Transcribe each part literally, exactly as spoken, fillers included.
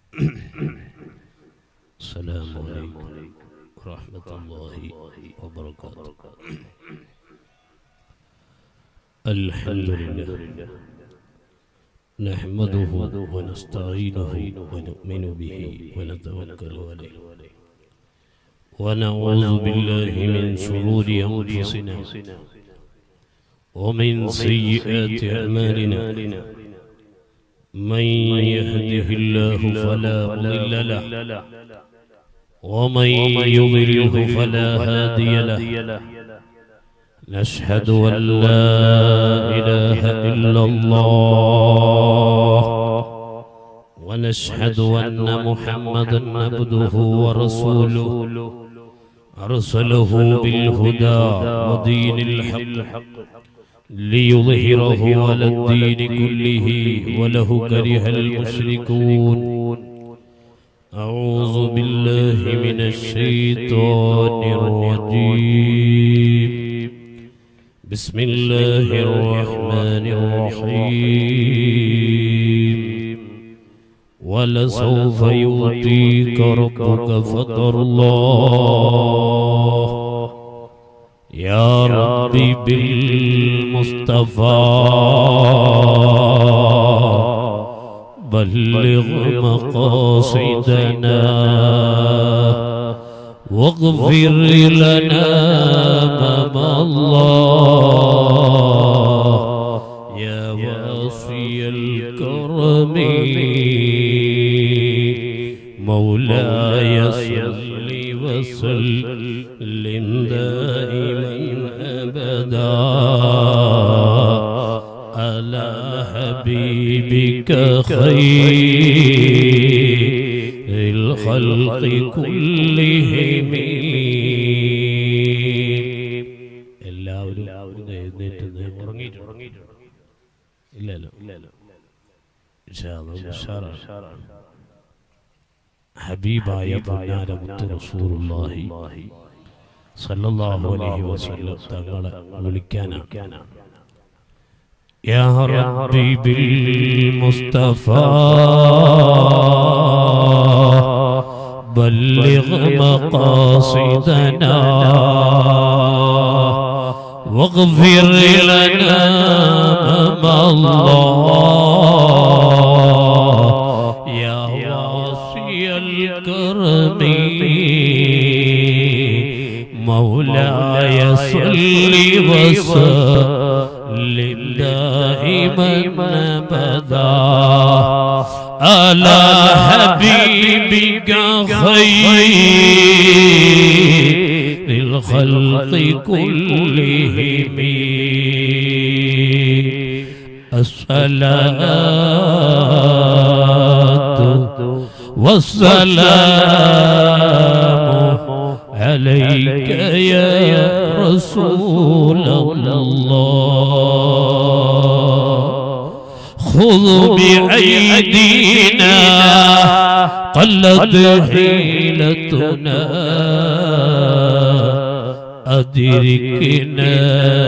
السلام عليكم ورحمة الله وبركاته. الحمد لله نحمده ونستعينه ونؤمن به ونتوكل عليه ونعوذ بالله من شرور أنفسنا ومن سيئات أعمالنا. من يهده الله فلا مضل له ومن يضلله فلا هادي له. نشهد أن لا إله إلا الله ونشهد أن محمدا عبده ورسوله أرسله بالهدى ودين الحق ليظهره على الدين كله ولو كره المشركون. أعوذ بالله من الشيطان الرجيم. بسم الله الرحمن الرحيم. ولسوف يؤتيك ربك فترضى يا ربي بالمصطفى بلغ مقاصدنا واغفر لنا ما الله يا واسع الكرم مولاي صل وسلم دائما أبدا على حبيبك خير الخلق كلهم. എല്ലാവരും എഴുന്നേറ്റ് ഉറങ്ങിയിട്ട് ഇല്ലല്ലോ ഹബീബായ പൊന്നാര മുത്ത് റസൂലുള്ളാഹി സല്ലല്ലാഹു അലൈഹി വസല്ലം തങ്ങളെ വിളിക്കാനാണ്. യാ റബ്ബി ബിൽ മുസ്തഫാ ബല്ലിഗ് മഖാസിദനാ വഗ്ഫിർ ലനാ മാ അല്ലാഹ് യാ വാസിയൽ കർമി مولاي صل وسلم دائما أبدا على حبيبك خير الخلق كلهم. الصلاة والسلام عليك يا رسول الله. خذ بأيدينا قلت حيلتنا أدركنا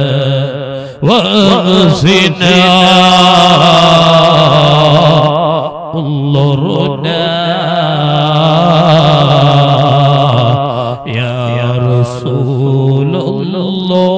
وأغثنا انظرنا يا رسول الله.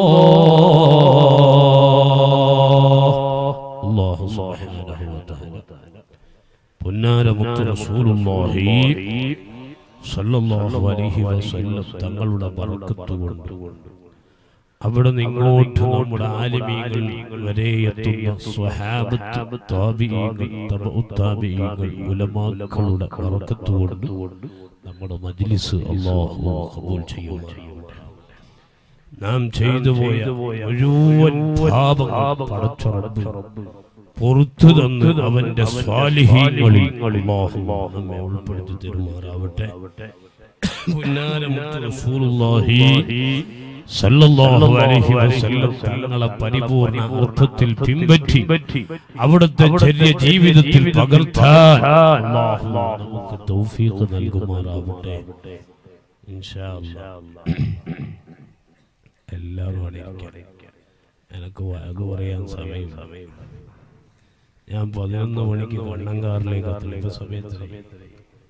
الله سبحانه وتعالى പൊന്നാര മുത്ത് റസൂലുള്ളാഹി സല്ലല്ലാഹു അലൈഹി വസല്ലം തങ്ങളുടെ ബറക്കത്ത് കൊണ്ട് അവിടെ നിങ്ങോട്ട് നമ്മുടെ ആലിമീങ്ങൾ വരെ എത്തുന്ന സ്വഹാബത്ത് താബിഈങ്ങൾ തബഉ താബിഈങ്ങൾ ഉലമാക്കളുടെ ബറക്കത്ത് കൊണ്ട് നമ്മുടെ മജ്ലിസ് അല്ലാഹു ഖബൂൽ ചെയ്യുമാറാകട്ടെ. നാം ചെയ്തു പോയ മുഴുവൻ പാപങ്ങൾ പടച്ച റബ്ബ് പുറത്തു തന്ന് അവന്റെ സ്വാലിഹീങ്ങളിൽ അല്ലാഹു നമ്മെ ഉൾപ്പെടുത്തി തരുമാറാവട്ടെ. പൊന്നാര മുത്ത് റസൂലുള്ളാഹി സല്ലല്ലാഹു അലൈഹി വസല്ലം തങ്ങളെ പരിപൂർണ്ണ അർത്ഥത്തിൽ പിൻപറ്റി അവിടുത്തെ ചെറിയ ജീവിതത്തിൽ പകർത്താൻ അല്ലാഹു നമുക്ക് തൗഫീഖ് നൽകുമാറാവട്ടെ ഇൻഷാ അല്ലാഹ്. എല്ലാവരും എനിക്ക് വഅദ് പറയാൻ സമയം ഞാൻ പതിനൊന്ന് മണിക്ക് കണ്ണങ്കാറിലേക്ക് എത്തുന്ന സമയത്ത്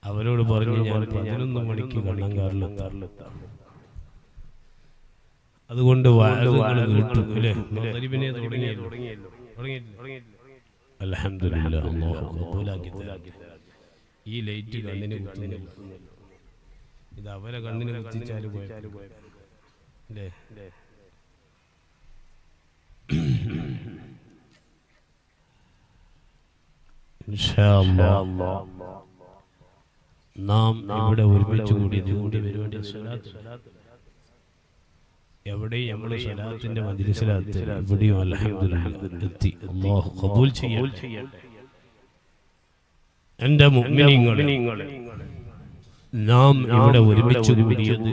അവരോട് പറഞ്ഞു ഞാൻ പതിനൊന്ന് മണിക്ക് കണ്ണങ്കാറിലെത്താം. അതുകൊണ്ട് വാഴകൾ കേട്ടു അല്ലേ? മഗ്‌രിബിനെ തുടങ്ങിയല്ലോ. അൽഹംദുലില്ലാഹ്, അല്ലാഹു ഖബൂലാക്കി തരാം. ഈ ലൈറ്റ് കണ്ണിന് കുത്തുന്നില്ല. ഇത് അവരെ കണ്ണിന് കുത്തിച്ചാല് അല്ലേ? ഇൻഷാ അല്ലാഹ് നാം ഇവിടെ ഒരുമിച്ച് കൂടിയത് കൊണ്ട് പരിപാടി സ്വലാത്ത്. എവിടെയും നമ്മൾ സ്വലാത്തിന്റെ മജ്‌ലിസിലാത്ത്, ഇവിടെയും അൽഹംദുലില്ലാഹ് എത്തി. അല്ലാഹു ഖബൂൽ ചെയ്യട്ടെ. എൻ്റെ മുഅ്മിനീങ്ങളെ, നാം ഇവിടെ ഒരുമിച്ച് കൂടിയത്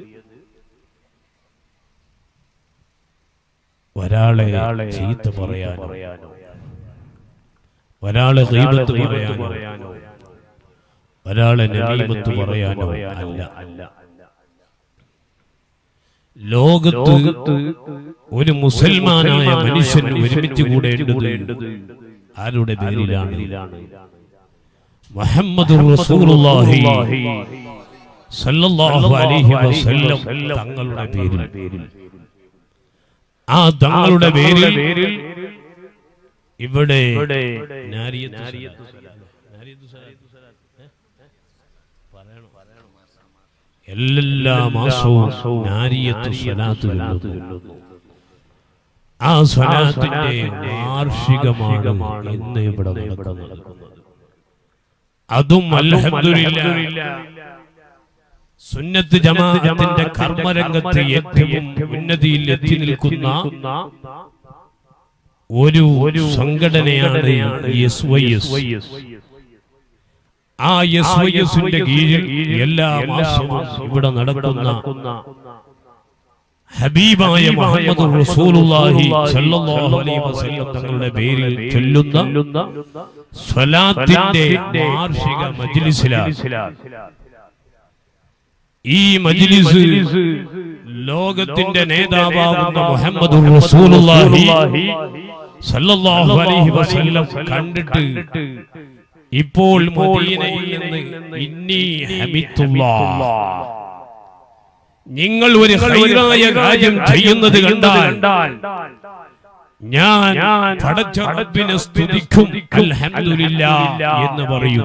ഒരാളെ ചീത്ത പറയാനോ ഒരാളെ ഗീബത്ത് പറയാനോ ഒരാളെ നമീമത്ത് പറയാനോ അല്ല. ലോകത്ത് ഒരു മുസൽമാനായ മനുഷ്യൻ ഒരുമിച്ച് കൂടേണ്ടത് ആരുടെ പേരിലാണ്? മുഹമ്മദുർ റസൂലുള്ളാഹി സല്ലല്ലാഹു അലൈഹി വസല്ലം തങ്ങളുടെ പേരിൽ. ആ തങ്ങളുടെ പേരിൽ ഇവിടെ എല്ലാ മാസവും നാരിയത്ത് സ്വലാത്ത് ചൊല്ലുന്നു. ആ സ്വലാത്തിന്റെ വാർഷികമാണ് ഇന്ന് ഇവിടെ നടക്കുന്നത്. അതും അൽഹംദുലില്ലാഹ് സുന്നത്ത് ജമാഅത്തിന്റെ കർമ്മരംഗത്ത് ഏറ്റവും ഉന്നതിയിൽ എത്തി നിൽക്കുന്ന ഒരു സംഘടനയാണ് എസ് വൈ എസ്. ആ എസ് വൈ എസിന്റെ കീഴിൽ എല്ലാ മാസവും ഇവിടെ നടക്കുന്ന ഹബീബായ മുഹമ്മദ് റസൂലുള്ളാഹി സ്വല്ലല്ലാഹു അലൈഹി വസല്ലം തങ്ങളുടെ പേരിൽ ചൊല്ലുന്ന സ്വലാത്തിന്റെ വാർഷിക മജ്‌ലിസിലാണ്. ഈ മജ്‌ലിസ് ലോകത്തിന്റെ നേതാവാകുന്ന മുഹമ്മദ് റസൂലുള്ളാഹി സല്ലല്ലാഹു അലൈഹി വസല്ലം കണ്ടിട്ട് ഇപ്പോൾ മദീനയിൽ നിന്ന് ഇന്നി ഹമിത്തുല്ലാഹ്, നിങ്ങൾ ഒരു ഖൈറായ കാര്യം ചെയ്യുന്നത് കണ്ടാൽ ഞാൻ പടച്ച റബ്ബിനെ സ്തുതിക്കും അൽഹംദുലില്ലാഹ് എന്ന് പറയും.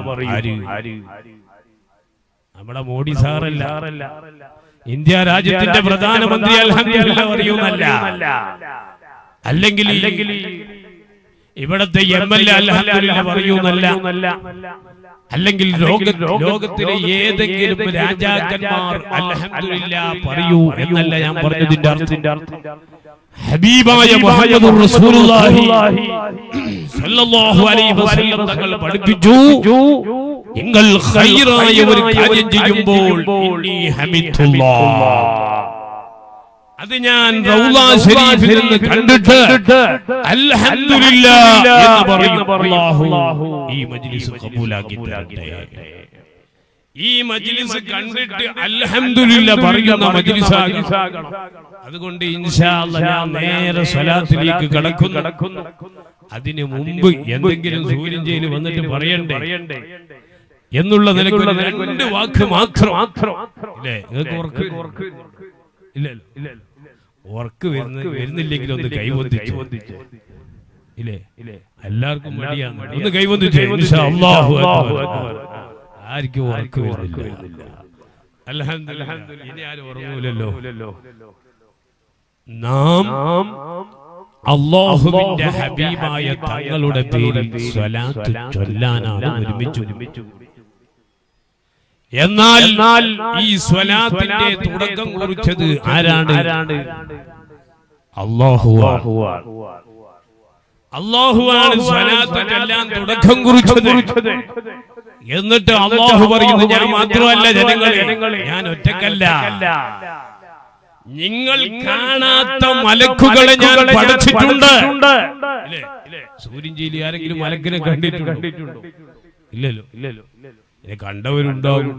നമ്മുടെ മോഡി സാറല്ല, ഇന്ത്യ രാജ്യത്തിന്റെ പ്രധാനമന്ത്രി അൽഹംദുലില്ലാഹ് പറയുന്നല്ല, അല്ലെങ്കിൽ ഇവിടത്തെ എം എൽ എ അൽഹംദുലില്ലാഹ് പറയുന്നല്ല, അല്ലെങ്കിൽ ലോകത്തിലെ ഏതെങ്കിലും രാജാക്കന്മാർ അൽഹംദുലില്ലാഹ് പറയൂ എന്നല്ല ഞാൻ പറഞ്ഞതിന്റെ അർത്ഥം. ഹബീബായ മുഹമ്മദ് റസൂലുള്ളാഹി സല്ലല്ലാഹു അലൈഹി വസല്ലം തങ്ങൾ പഠിപ്പിച്ചു, നിങ്ങൾ ഖൈറായ ഒരു കാര്യം ചെയ്യുമ്പോൾ ഇന്നി ഹമിദുല്ലാഹ്, അത് ഞാൻ റൗള ശരീഫിൽ നിന്ന് കണ്ടിട്ട് അൽഹംദുലില്ലാഹ് എന്ന് പറയും. അല്ലാഹു ഈ മജ്‌ലിസ് ഖബൂലാക്കി തരട്ടെ. ഈ മജ്‌ലിസ് കണ്ടിട്ട് അൽഹംദുലില്ലാഹ് പറയുന്ന മജ്‌ലിസാകണം. അതുകൊണ്ട് ഇൻഷാ അല്ലാഹ് ഞാൻ നേരെ സ്വലാത്തിലേക്ക് കടക്കുന്നു. അതിനു മുമ്പ് എന്തെങ്കിലും സൂര്യഞ്ചേയിൽ വന്നിട്ട് പറയണ്ടേ എന്നുള്ള നിലയ്ക്ക് രണ്ട് വാക്ക് മാത്രം. ഇല്ലേ, നിങ്ങൾക്ക് ഉറക്ക് ഇല്ല ഉറക്ക് വരുന്നില്ലെങ്കിൽ ഒന്ന് കൈവന്തിച്ചു. ഇല്ലേ, എല്ലാവർക്കും മടിയാണ്. ഒന്ന് കൈവന്തിച്ചു. ഇൻഷാ അല്ലാഹു അക്ബർ. ആർക്കും ഉറക്ക് വരുന്നില്ല. അൽഹംദുലില്ലാഹ്, ഇനി ആരും ഉറങ്ങൂലല്ലോ. നാം അല്ലാഹുവിന്റെ ഹബീബായ തങ്ങളുടെ പേരിൽ സ്വലാത്ത് ചൊല്ലാനാണ് ഒരുമിച്ച്. എന്നാൽ ഈ സ്വലാത്തിന്റെ തുടക്കം കുറിച്ചത് ആരാണ്? അല്ലാഹുവാണ്. അല്ലാഹുവാണ് സ്വലാത്ത് ചൊല്ലാൻ തുടക്കം കുറിച്ചത്. എന്നിട്ട് അല്ലാഹു പറയുന്നു, ഞാൻ മാത്രമല്ല ജനങ്ങളെ, ഞാൻ ഒറ്റക്കല്ല, നിങ്ങൾ കാണാത്ത മലക്കുകളെ ഞാൻ പഠിച്ചിട്ടുണ്ട്. സൂര്യഞ്ചേരി ആരെങ്കിലും മലക്കിനെ കണ്ടിട്ടുണ്ടോ? ഇല്ലല്ലോ. കണ്ടവരുണ്ടാകും.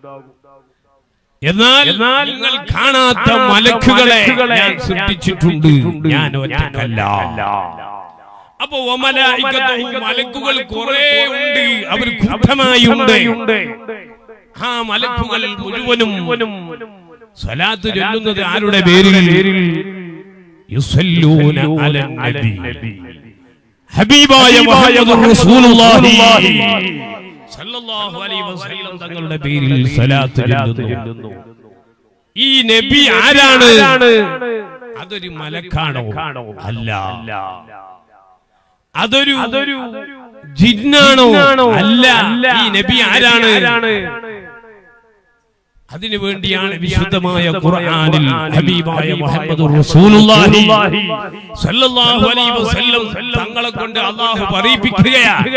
എന്നാൽ നിങ്ങൾ കാണാത്ത മലക്കുകളെ ഞാൻ സൃഷ്ടിച്ചിട്ടുണ്ട്. ഞാൻ ഒറ്റക്കല്ല. അപ്പൊ മലക്കുകൾ കുറെ ഉണ്ട്, അവർ കൂട്ടമായി ഉണ്ട്. ആ മലക്കുകൾ മുഴുവനും സ്വലാത്ത് ചൊല്ലുന്നത് ആരുടെ പേരിൽ? യുസല്ലൂന അലൻ നബി, ഹബീബായ മുഹമ്മദുർ റസൂലുള്ളാഹി സല്ലല്ലാഹു അലൈഹി വസല്ലം തങ്ങളുടെ പേരിൽ സ്വലാത്ത് ചൊല്ലുന്നു. ഈ നബി ആരാണ്? അതൊരു മലക്കാണോ? അല്ല. അതൊരു ജിന്നാണോ? അല്ല. ഈ നബി ആരാണ്? അതിനു വേണ്ടിയാണ് വിശുദ്ധമായ ഖുർആനിൽ ഹബീബായ മുഹമ്മദുർ റസൂലുള്ളാഹി സ്വല്ലല്ലാഹു അലൈഹി വസല്ലം തങ്ങളെ കൊണ്ട് അല്ലാഹു പറയിപ്പിക്കുകയാണ്,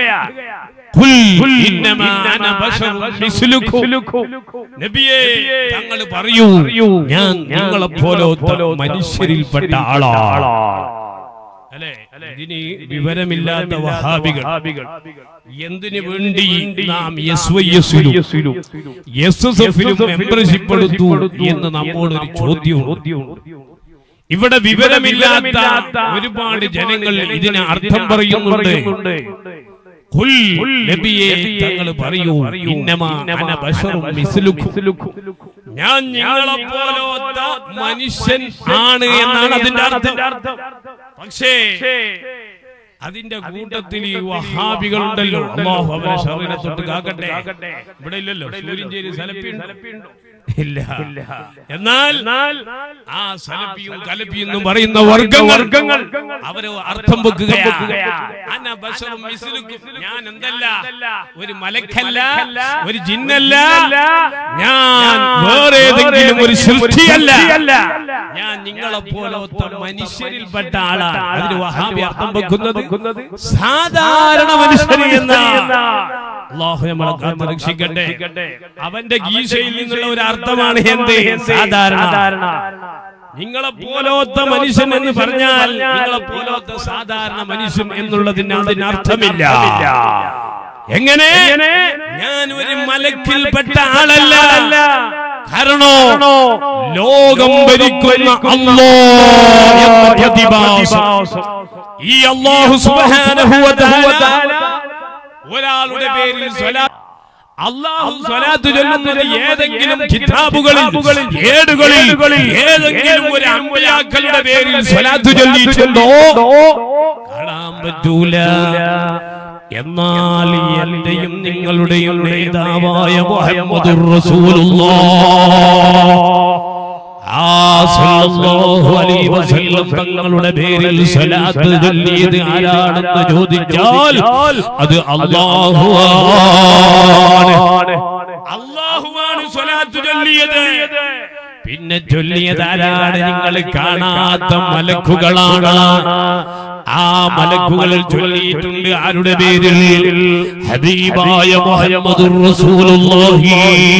ഖുൽ ഇന്നമാ അന ബശറുൻ മിസ്ലുക്കും. നബിയേ, തങ്ങൾ പറയൂ, ഞാൻ നിങ്ങളെ പോലത്തെ മനുഷ്യരിൽപ്പെട്ട ആളാണ്. അല്ലേ? ഇതിന് വിവരമില്ലാത്ത വഹാബികൾ എന്തിനു വേണ്ടി നാം എസ് വൈ എസിലും എസ് എസ് എഫിലും മെമ്പർഷിപ്പ് എടുത്തു എന്ന് നമ്മോടൊരു ചോദ്യം. ഇവിടെ വിവരമില്ലാത്ത ഒരുപാട് ജനങ്ങൾ ഇതിന് അർത്ഥം പറയുന്നുണ്ട്. ഖുൽ, നബിയേ, തങ്ങൾ പറയൂ, ഇന്നമാ അന ബശറുൻ മിസ്ലുക്കും, ഞാൻ നിങ്ങളെ പോലത്തെ മനുഷ്യൻ ആണ് എന്നാണ് അതിന്റെ അർത്ഥം. പക്ഷേ അതിന്റെ കൂട്ടത്തിൽ ഈ വഹാബികൾ ഉണ്ടല്ലോ, അല്ലാഹു അവരെ ശർറിനെ തൊട്ട് കാക്കട്ടെ. ഇവിടെ ഇല്ലല്ലോ, സൂര്യഞ്ചേരി സലഫി ഉണ്ടോ? ഇല്ല. എന്നാൽ ആ സലഫിയും കലഫിയും എന്ന് പറയുന്ന വർഗങ്ങൾ അവര് അർത്ഥം വെക്കുകയാണ്, അന ബശറുൻ മിസ്ലുക്കും, ഞാൻ എന്തല്ല, ഒരു മലക്കല്ല, ഒരു ജിന്നല്ല, ഞാൻ വേറെ ഏതെങ്കിലും ഒരു സൃഷ്ടിയല്ല, ഞാൻ നിങ്ങളെ പോലത്തെ മനുഷ്യരിൽപ്പെട്ട ആളാണ്. അതിന് വഹാബി അർത്ഥം വെക്കുന്നത് സാധാരണ മനുഷ്യൻ എന്നാണ്. അല്ലാഹു നമ്മളെ കാത്ത് രക്ഷിക്കട്ടെ. അവന്റെ ഗീശയിൽ നിന്നുള്ള ഒരു അർത്ഥമാണ് എന്ത്? സാധാരണ. നിങ്ങളെ പോലത്തെ മനുഷ്യൻ എന്ന് പറഞ്ഞാൽ നിങ്ങളെ പോലത്തെ സാധാരണ മനുഷ്യൻ എന്നുള്ളതിന് അതിന് അർത്ഥമില്ല. എങ്ങനെ? ഞാൻ ഒരു മലക്കിൽപ്പെട്ട ആളല്ല. കാരണോ, ലോകം ഭരിക്കുന്ന അല്ലാഹ് എന്ന പ്രതിഭാസം ഈ അല്ലാഹു സുബ്ഹാനഹു വ തആല ഒരാളുടെ പേരിൽ സ്വലാത്ത്, അല്ലാഹു സ്വലാത്ത് ചൊല്ലുന്നത് ഏതെങ്കിലും കിതാബുകളിൽ, ഏടുകളിൽ ഏതെങ്കിലും ഒരു അമ്പിയാക്കളുടെ പേരിൽ സ്വലാത്ത് ചൊല്ലിയിട്ടുണ്ടോ? കാണാൻ പറ്റൂല. എന്നാൽ എന്റെയും നിങ്ങളുടെയും നേതാവായ മുഹമ്മദുർ റസൂലുള്ളാഹ് സല്ലല്ലാഹു അലൈഹി വസല്ലം തങ്ങളുടെ പേരിൽ സ്വലാത്ത് ചൊല്ലിയത് ആരാണെന്ന് ചോദിച്ചാൽ അത് അല്ലാഹുവാണ്. അല്ലാഹുവാണ് സ്വലാത്ത് ചൊല്ലിയത്. പിന്നെ ചൊല്ലിയത് ആരാണ്? നിങ്ങൾ കാണാത്ത മലക്കുകളാണ്. ആ മലക്കുകൾ ചൊല്ലിയിട്ടുണ്ട് ആരുടെ പേരിൽ? ഹബീബായ മുഹമ്മദുർ റസൂലുള്ളാഹി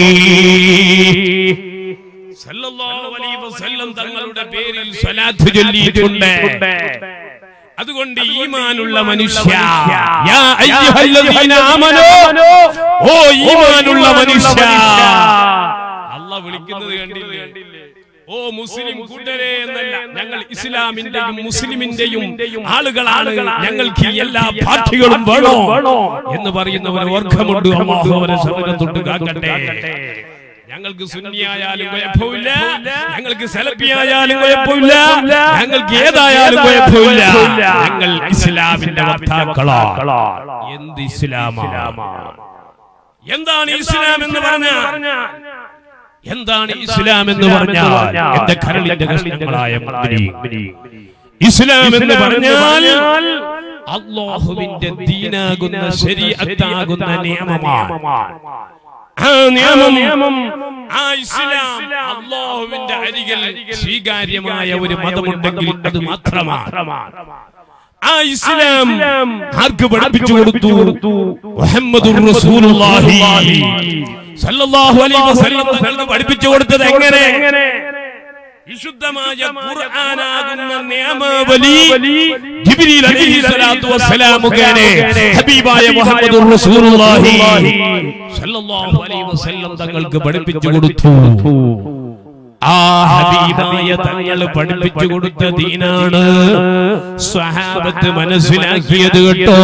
സല്ലല്ലാഹു അലൈഹി വസല്ലം തങ്ങളുടെ പേരിൽ സ്വലാത്ത് ചൊല്ലിയിട്ടുണ്ട്. അതുകൊണ്ട് ഈമാനുള്ള മനുഷ്യ, യാ അയ്യുഹല്ലദീന ആമനൂ, ഓ ഈമാനുള്ള മനുഷ്യ, അല്ലാഹ് വിളിക്കുന്നത് കണ്ടില്ലേ? ഓ മുസ്ലിം കൂട്ടരെ എന്നല്ല, ഞങ്ങൾ ഇസ്ലാമിന്റെയും മുസ്ലിമിന്റെയും ആളുകളാണ്, ഞങ്ങൾക്ക് എല്ലാ പാർട്ടികളും വേണോ എന്ന് പറയുന്ന ഒരു വർഗമുണ്ട്. അല്ലാഹു അവരെ ശർറിനെ തൊട്ട് കാക്കട്ടെ. ഞങ്ങൾക്ക് സുന്നിയായാലും കുഴപ്പമില്ല, ഞങ്ങൾക്ക് സലഫിയായാലും കുഴപ്പമില്ല, ഞങ്ങൾക്ക് ഏതായാലും കുഴപ്പമില്ല, ഞങ്ങൾ ഇസ്ലാമിന്റെ വക്താക്കളാണ്. എന്ത് ഇസ്ലാമാണ്? എന്താണ് ഇസ്ലാം എന്ന് പറഞ്ഞാൽ? എന്താണ് ഇസ്ലാം എന്ന് പറഞ്ഞാൽ? എന്റെ കരളിന്റെ കഷ്ണങ്ങളായ മന്ത്രി, ഇസ്ലാം എന്ന് പറഞ്ഞാൽ അല്ലാഹുവിന്റെ ദീനാകുന്ന ശരീഅത്താകുന്ന നിയമമാണ്. ആ നിയമം, ആ ഇസ്ലാം അല്ലാഹുവിന്റെ അരികിൽ സ്വീകാര്യമായ ഒരു മതമുണ്ടെങ്കിൽ അത് മാത്രമാണ്. ആ ഇസ്ലാം ആർക്ക് പഠിപ്പിച്ചു കൊടുത്തു? മുഹമ്മദുർ റസൂലുള്ളാഹി സല്ലല്ലാഹു അലൈഹി വസല്ലം തങ്ങൾക്ക് പഠിപ്പിച്ചു കൊടുത്തത് എങ്ങനെ? വിശുദ്ധമായ ഖുർആനാകുന്ന നിയമാവലി ജിബ്രീൽ അലൈഹി സ്വലാത്തു വസ്സലാം മുഖേന ഹബീബായ മുഹമ്മദുർ റസൂലുള്ളാഹി സല്ലല്ലാഹു അലൈഹി വസല്ലം തങ്ങൾക്ക് പഠിപ്പിച്ചു കൊടുത്തു. ആ ആ ഹബീബായ തങ്ങൾ പഠിപ്പിച്ചു കൊടുത്ത ദീനാണ് സ്വഹാബത്ത് മനസ്സിലാക്കിയത് കേട്ടോ.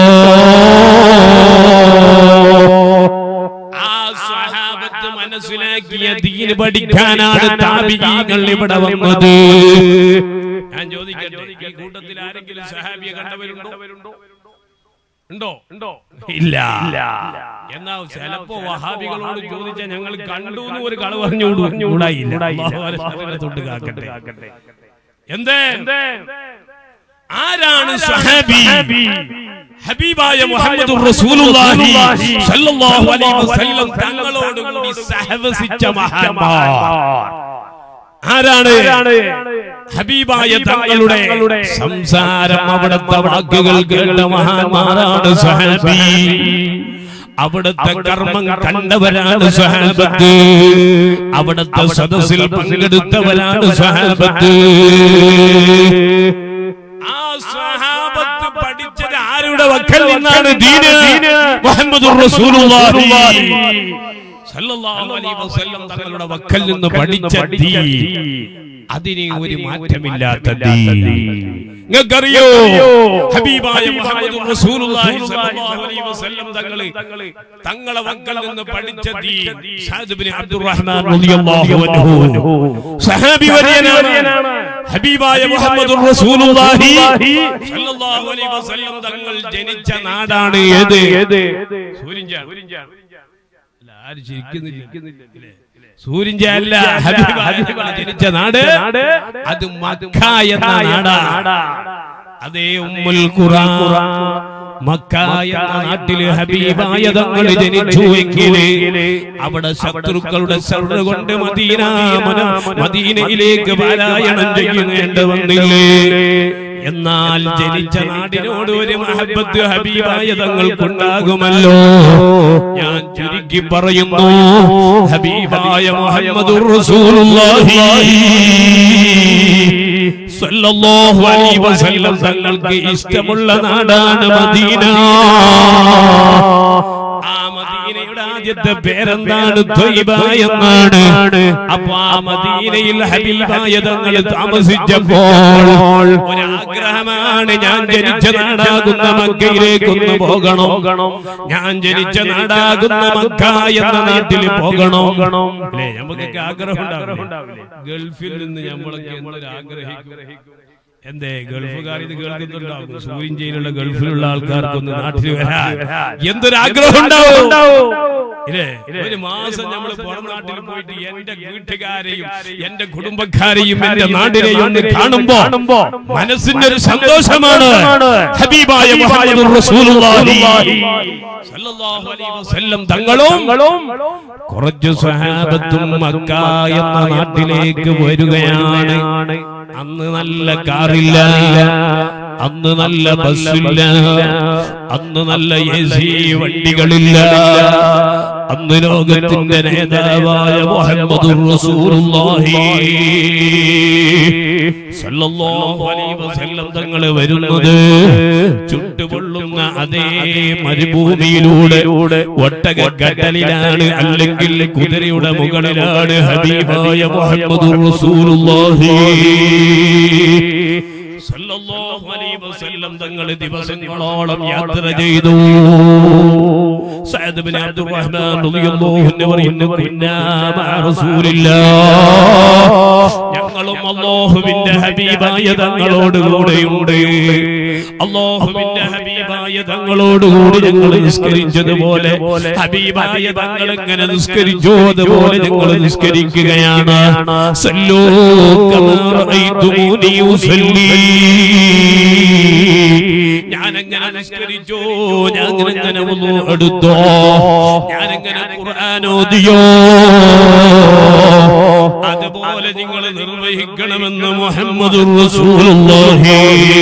ആ സ്വഹാബത്ത് മനസ്സിലാക്കിയ ദീൻ പഠിക്കാനാണ് താബിഈകൾ ഇവിടെ വന്നത്. ഞാൻ ചോദിക്കട്ടെ, ഈ കൂട്ടത്തിൽ ആരെങ്കിലും സഹാബിയെ കണ്ടവരുണ്ടോ? ഉണ്ടോ? ഇല്ല. എന്നാ ചിലപ്പോ വഹാബികളോട് ചോദിച്ചാൽ ഞങ്ങൾ കണ്ടു എന്ന് ഒരു കളവ് പറഞ്ഞുകൂടായില്ല. തൊട്ട് കാക്കട്ടെ. എന്തേ ആരാണ് സഹാബി? ഹബീബായ മുഹമ്മദുർ റസൂലുള്ളാഹി സ്വല്ലല്ലാഹു അലൈഹി വസല്ലം തങ്ങളോട് കൂടി സഹവസിച്ച മഹാന്മാർ ആരാണ്? ഹബീബായ തങ്ങളുടെ സംസാരം, അവിടുത്തെ വാക്കുകൾ കേട്ട മഹാന്മാരാണ് സഹാബി. അവിടുത്തെ കർമ്മം കണ്ടവരാണ് സഹാബത്ത്. അവിടുത്തെ സദസ്സിൽ പങ്കെടുത്തവരാണ് സഹാബത്ത്. ആ സഹാബത്ത് പഠിച്ചത് ആരുടെ വക്കൽ നിന്നാണ്? ദീന് മുഹമ്മദുർ റസൂലുള്ളാഹി സല്ലല്ലാഹു അലൈഹി വസല്ലം തങ്ങളുടെ വക്കൽ നിന്ന് പഠിച്ച ദീൻ, അതിന് ഒരു മാറ്റമില്ലാത്ത ദീൻ. നിങ്ങൾക്കറിയോ ഹബീബായ മുഹമ്മദുർ റസൂലുള്ളാഹി സ്വല്ലല്ലാഹു അലൈഹി വസല്ലം തങ്ങളെ തങ്ങളെ വക്കൽ നിന്ന് പഠിച്ച ദീൻ സഅദ് ഇബ്നു അബ്ദുറഹ്മാൻ റളിയല്ലാഹു അൻഹു സഹാബി വര്യനാണ്. ഹബീബായ മുഹമ്മദുർ റസൂലുള്ളാഹി സ്വല്ലല്ലാഹു അലൈഹി വസല്ലം തങ്ങൾ ജനിച്ച നാടാണ് ഏത്? സൂര്യഞ്ചാണ്. ആര് ചിരിക്കുന്നില്ല? സൂര്യഞ്ചല്ല, ഹബീബായ ജനിച്ച നാട് അത് മക്ക എന്ന നാടാണ്. അതേ ഉമ്മുൽ ഖുറാ മക്ക എന്ന നാട്ടില് ഹബീബായ തങ്ങൾ ജനിച്ചു എങ്കിൽ അവിടെ ശത്രുക്കളുടെ ശർറ് കൊണ്ട് മദീന മദീനയിലേക്ക് പാലായനം ചെയ്യേണ്ടി വന്നില്ലേ? എന്നാൽ ജനിച്ച നാടിനോട് ഒരു മഹബത്ത് ഹബീബായ തങ്ങൾക്കുണ്ടാകുമല്ലോ. ഞാൻ ചുരുക്കി പറയുന്നു, ഹബീബായ മുഹമ്മദുർ റസൂലുള്ളാഹി സ്വല്ലല്ലാഹു അലൈഹി വസല്ലം തങ്ങൾക്ക് ഇഷ്ടമുള്ള നാടാണ് മദീന. ആ മദീനയുടെ ആദ്യത്തെ പേരെന്താണ്? ത്വയ്ബ എന്നാണ്. അപ്പൊ ആ മദീനയിൽ ഹബീബായ തങ്ങൾ താമസിച്ചപ്പോൾ ഒരാഗ്രഹമാണ്, ഞാൻ ജനിച്ച നാടാകുന്ന മക്കയിലേക്കൊന്ന് പോകണം. ഞാൻ ജനിച്ച നാടാകുന്ന മക്ക എന്ന നാട്ടിൽ പോകണം. അല്ലേ? നമുക്കൊക്കെ ആഗ്രഹം ഉണ്ടാവില്ലേ? ഗൾഫിൽ നിന്ന് നമ്മളൊക്കെ എന്തൊരു ആഗ്രഹിക്കും. എന്തേ ഗൾഫുകാർ ഇത് കേൾക്കുന്നുണ്ടാവും. സൂര്യഞ്ചയിലുള്ള ഗൾഫിലുള്ള ആൾക്കാർക്കൊന്ന് നാട്ടിൽ വരാൻ എന്തൊരാഗ്രഹം ഉണ്ടാവും ഇല്ലേ? ഒരു മാസം നമ്മൾ പുറം നാട്ടിൽ പോയിട്ട് എന്റെ വീട്ടുകാരെയും എന്റെ കുടുംബക്കാരെയും എന്റെ നാടിനെയും ഒന്ന് കാണുമ്പോ മനസ്സിന്റെ ഒരു സന്തോഷമാണ്. ഹബീബായ മുഹമ്മദുർ റസൂലുള്ളാഹി സ്വല്ലല്ലാഹു അലൈഹി വസല്ലം തങ്ങളും കുറച്ച് സ്വഹാബത്തും മക്ക എന്ന നാട്ടിലേക്ക് വരികയാണ്. അന്ന് നല്ല കാറില്ല, അന്ന് നല്ല ബസ്സില്ല, അന്ന് നല്ല എ സി വണ്ടികളില്ല. അന്ന് ലോകത്തിന്റെ നേതാവായ മുഹമ്മദുർ റസൂലുള്ളാഹി സ്വല്ലല്ലാഹു അലൈഹി വസല്ലം തങ്ങൾ വരുന്നത് ചുട്ടുപൊള്ളുന്ന അതേ മരുഭൂമിയിലൂടെ ഒട്ടകക്കട്ടലിലാണ്, അല്ലെങ്കിൽ കുതിരയുടെ മുകളിലാണ്. ഹബീബായ മുഹമ്മദുർ റസൂലുള്ളാഹി സല്ലല്ലാഹു അലൈഹി വസല്ലം തങ്ങൾ ദിവസങ്ങളോളം യാത്ര ചെയ്തു. സഅദ് ഇബ്നു അബ്ദുറഹ്മാൻ റളിയല്ലാഹു അൻഹു പറയുന്നു, കുന്നാ മഅ റസൂലില്ലാഹ്, ഞങ്ങളും അല്ലാഹുവിന്റെ ഹബീബായ തങ്ങളോട് കൂടെയുണ്ട്. അല്ലാഹുവിന്റെ ഹബീബായ തങ്ങളോട് കൂടി ഞങ്ങൾ നിസ്കരിച്ചതുപോലെ ഹബീബായ തങ്ങൾ എങ്ങനെ നിസ്കരിച്ചോ അതുപോലെ ഞങ്ങൾ നിസ്കരിക്കുകയാണ്. സല്ലൂ കമാ റഅയ്തുമൂനി ഉസല്ലി, ഞാനെങ്ങനെ നിസ്കരിച്ചോ, ഞാനെങ്ങനെ വുളു എടുത്തോ, ഞാനെങ്ങനെ ഖുർആൻ ഓതിയോ അതുപോലെ നിങ്ങൾ നിർവഹിക്കണമെന്ന് മുഹമ്മദുർ റസൂലുള്ളാഹി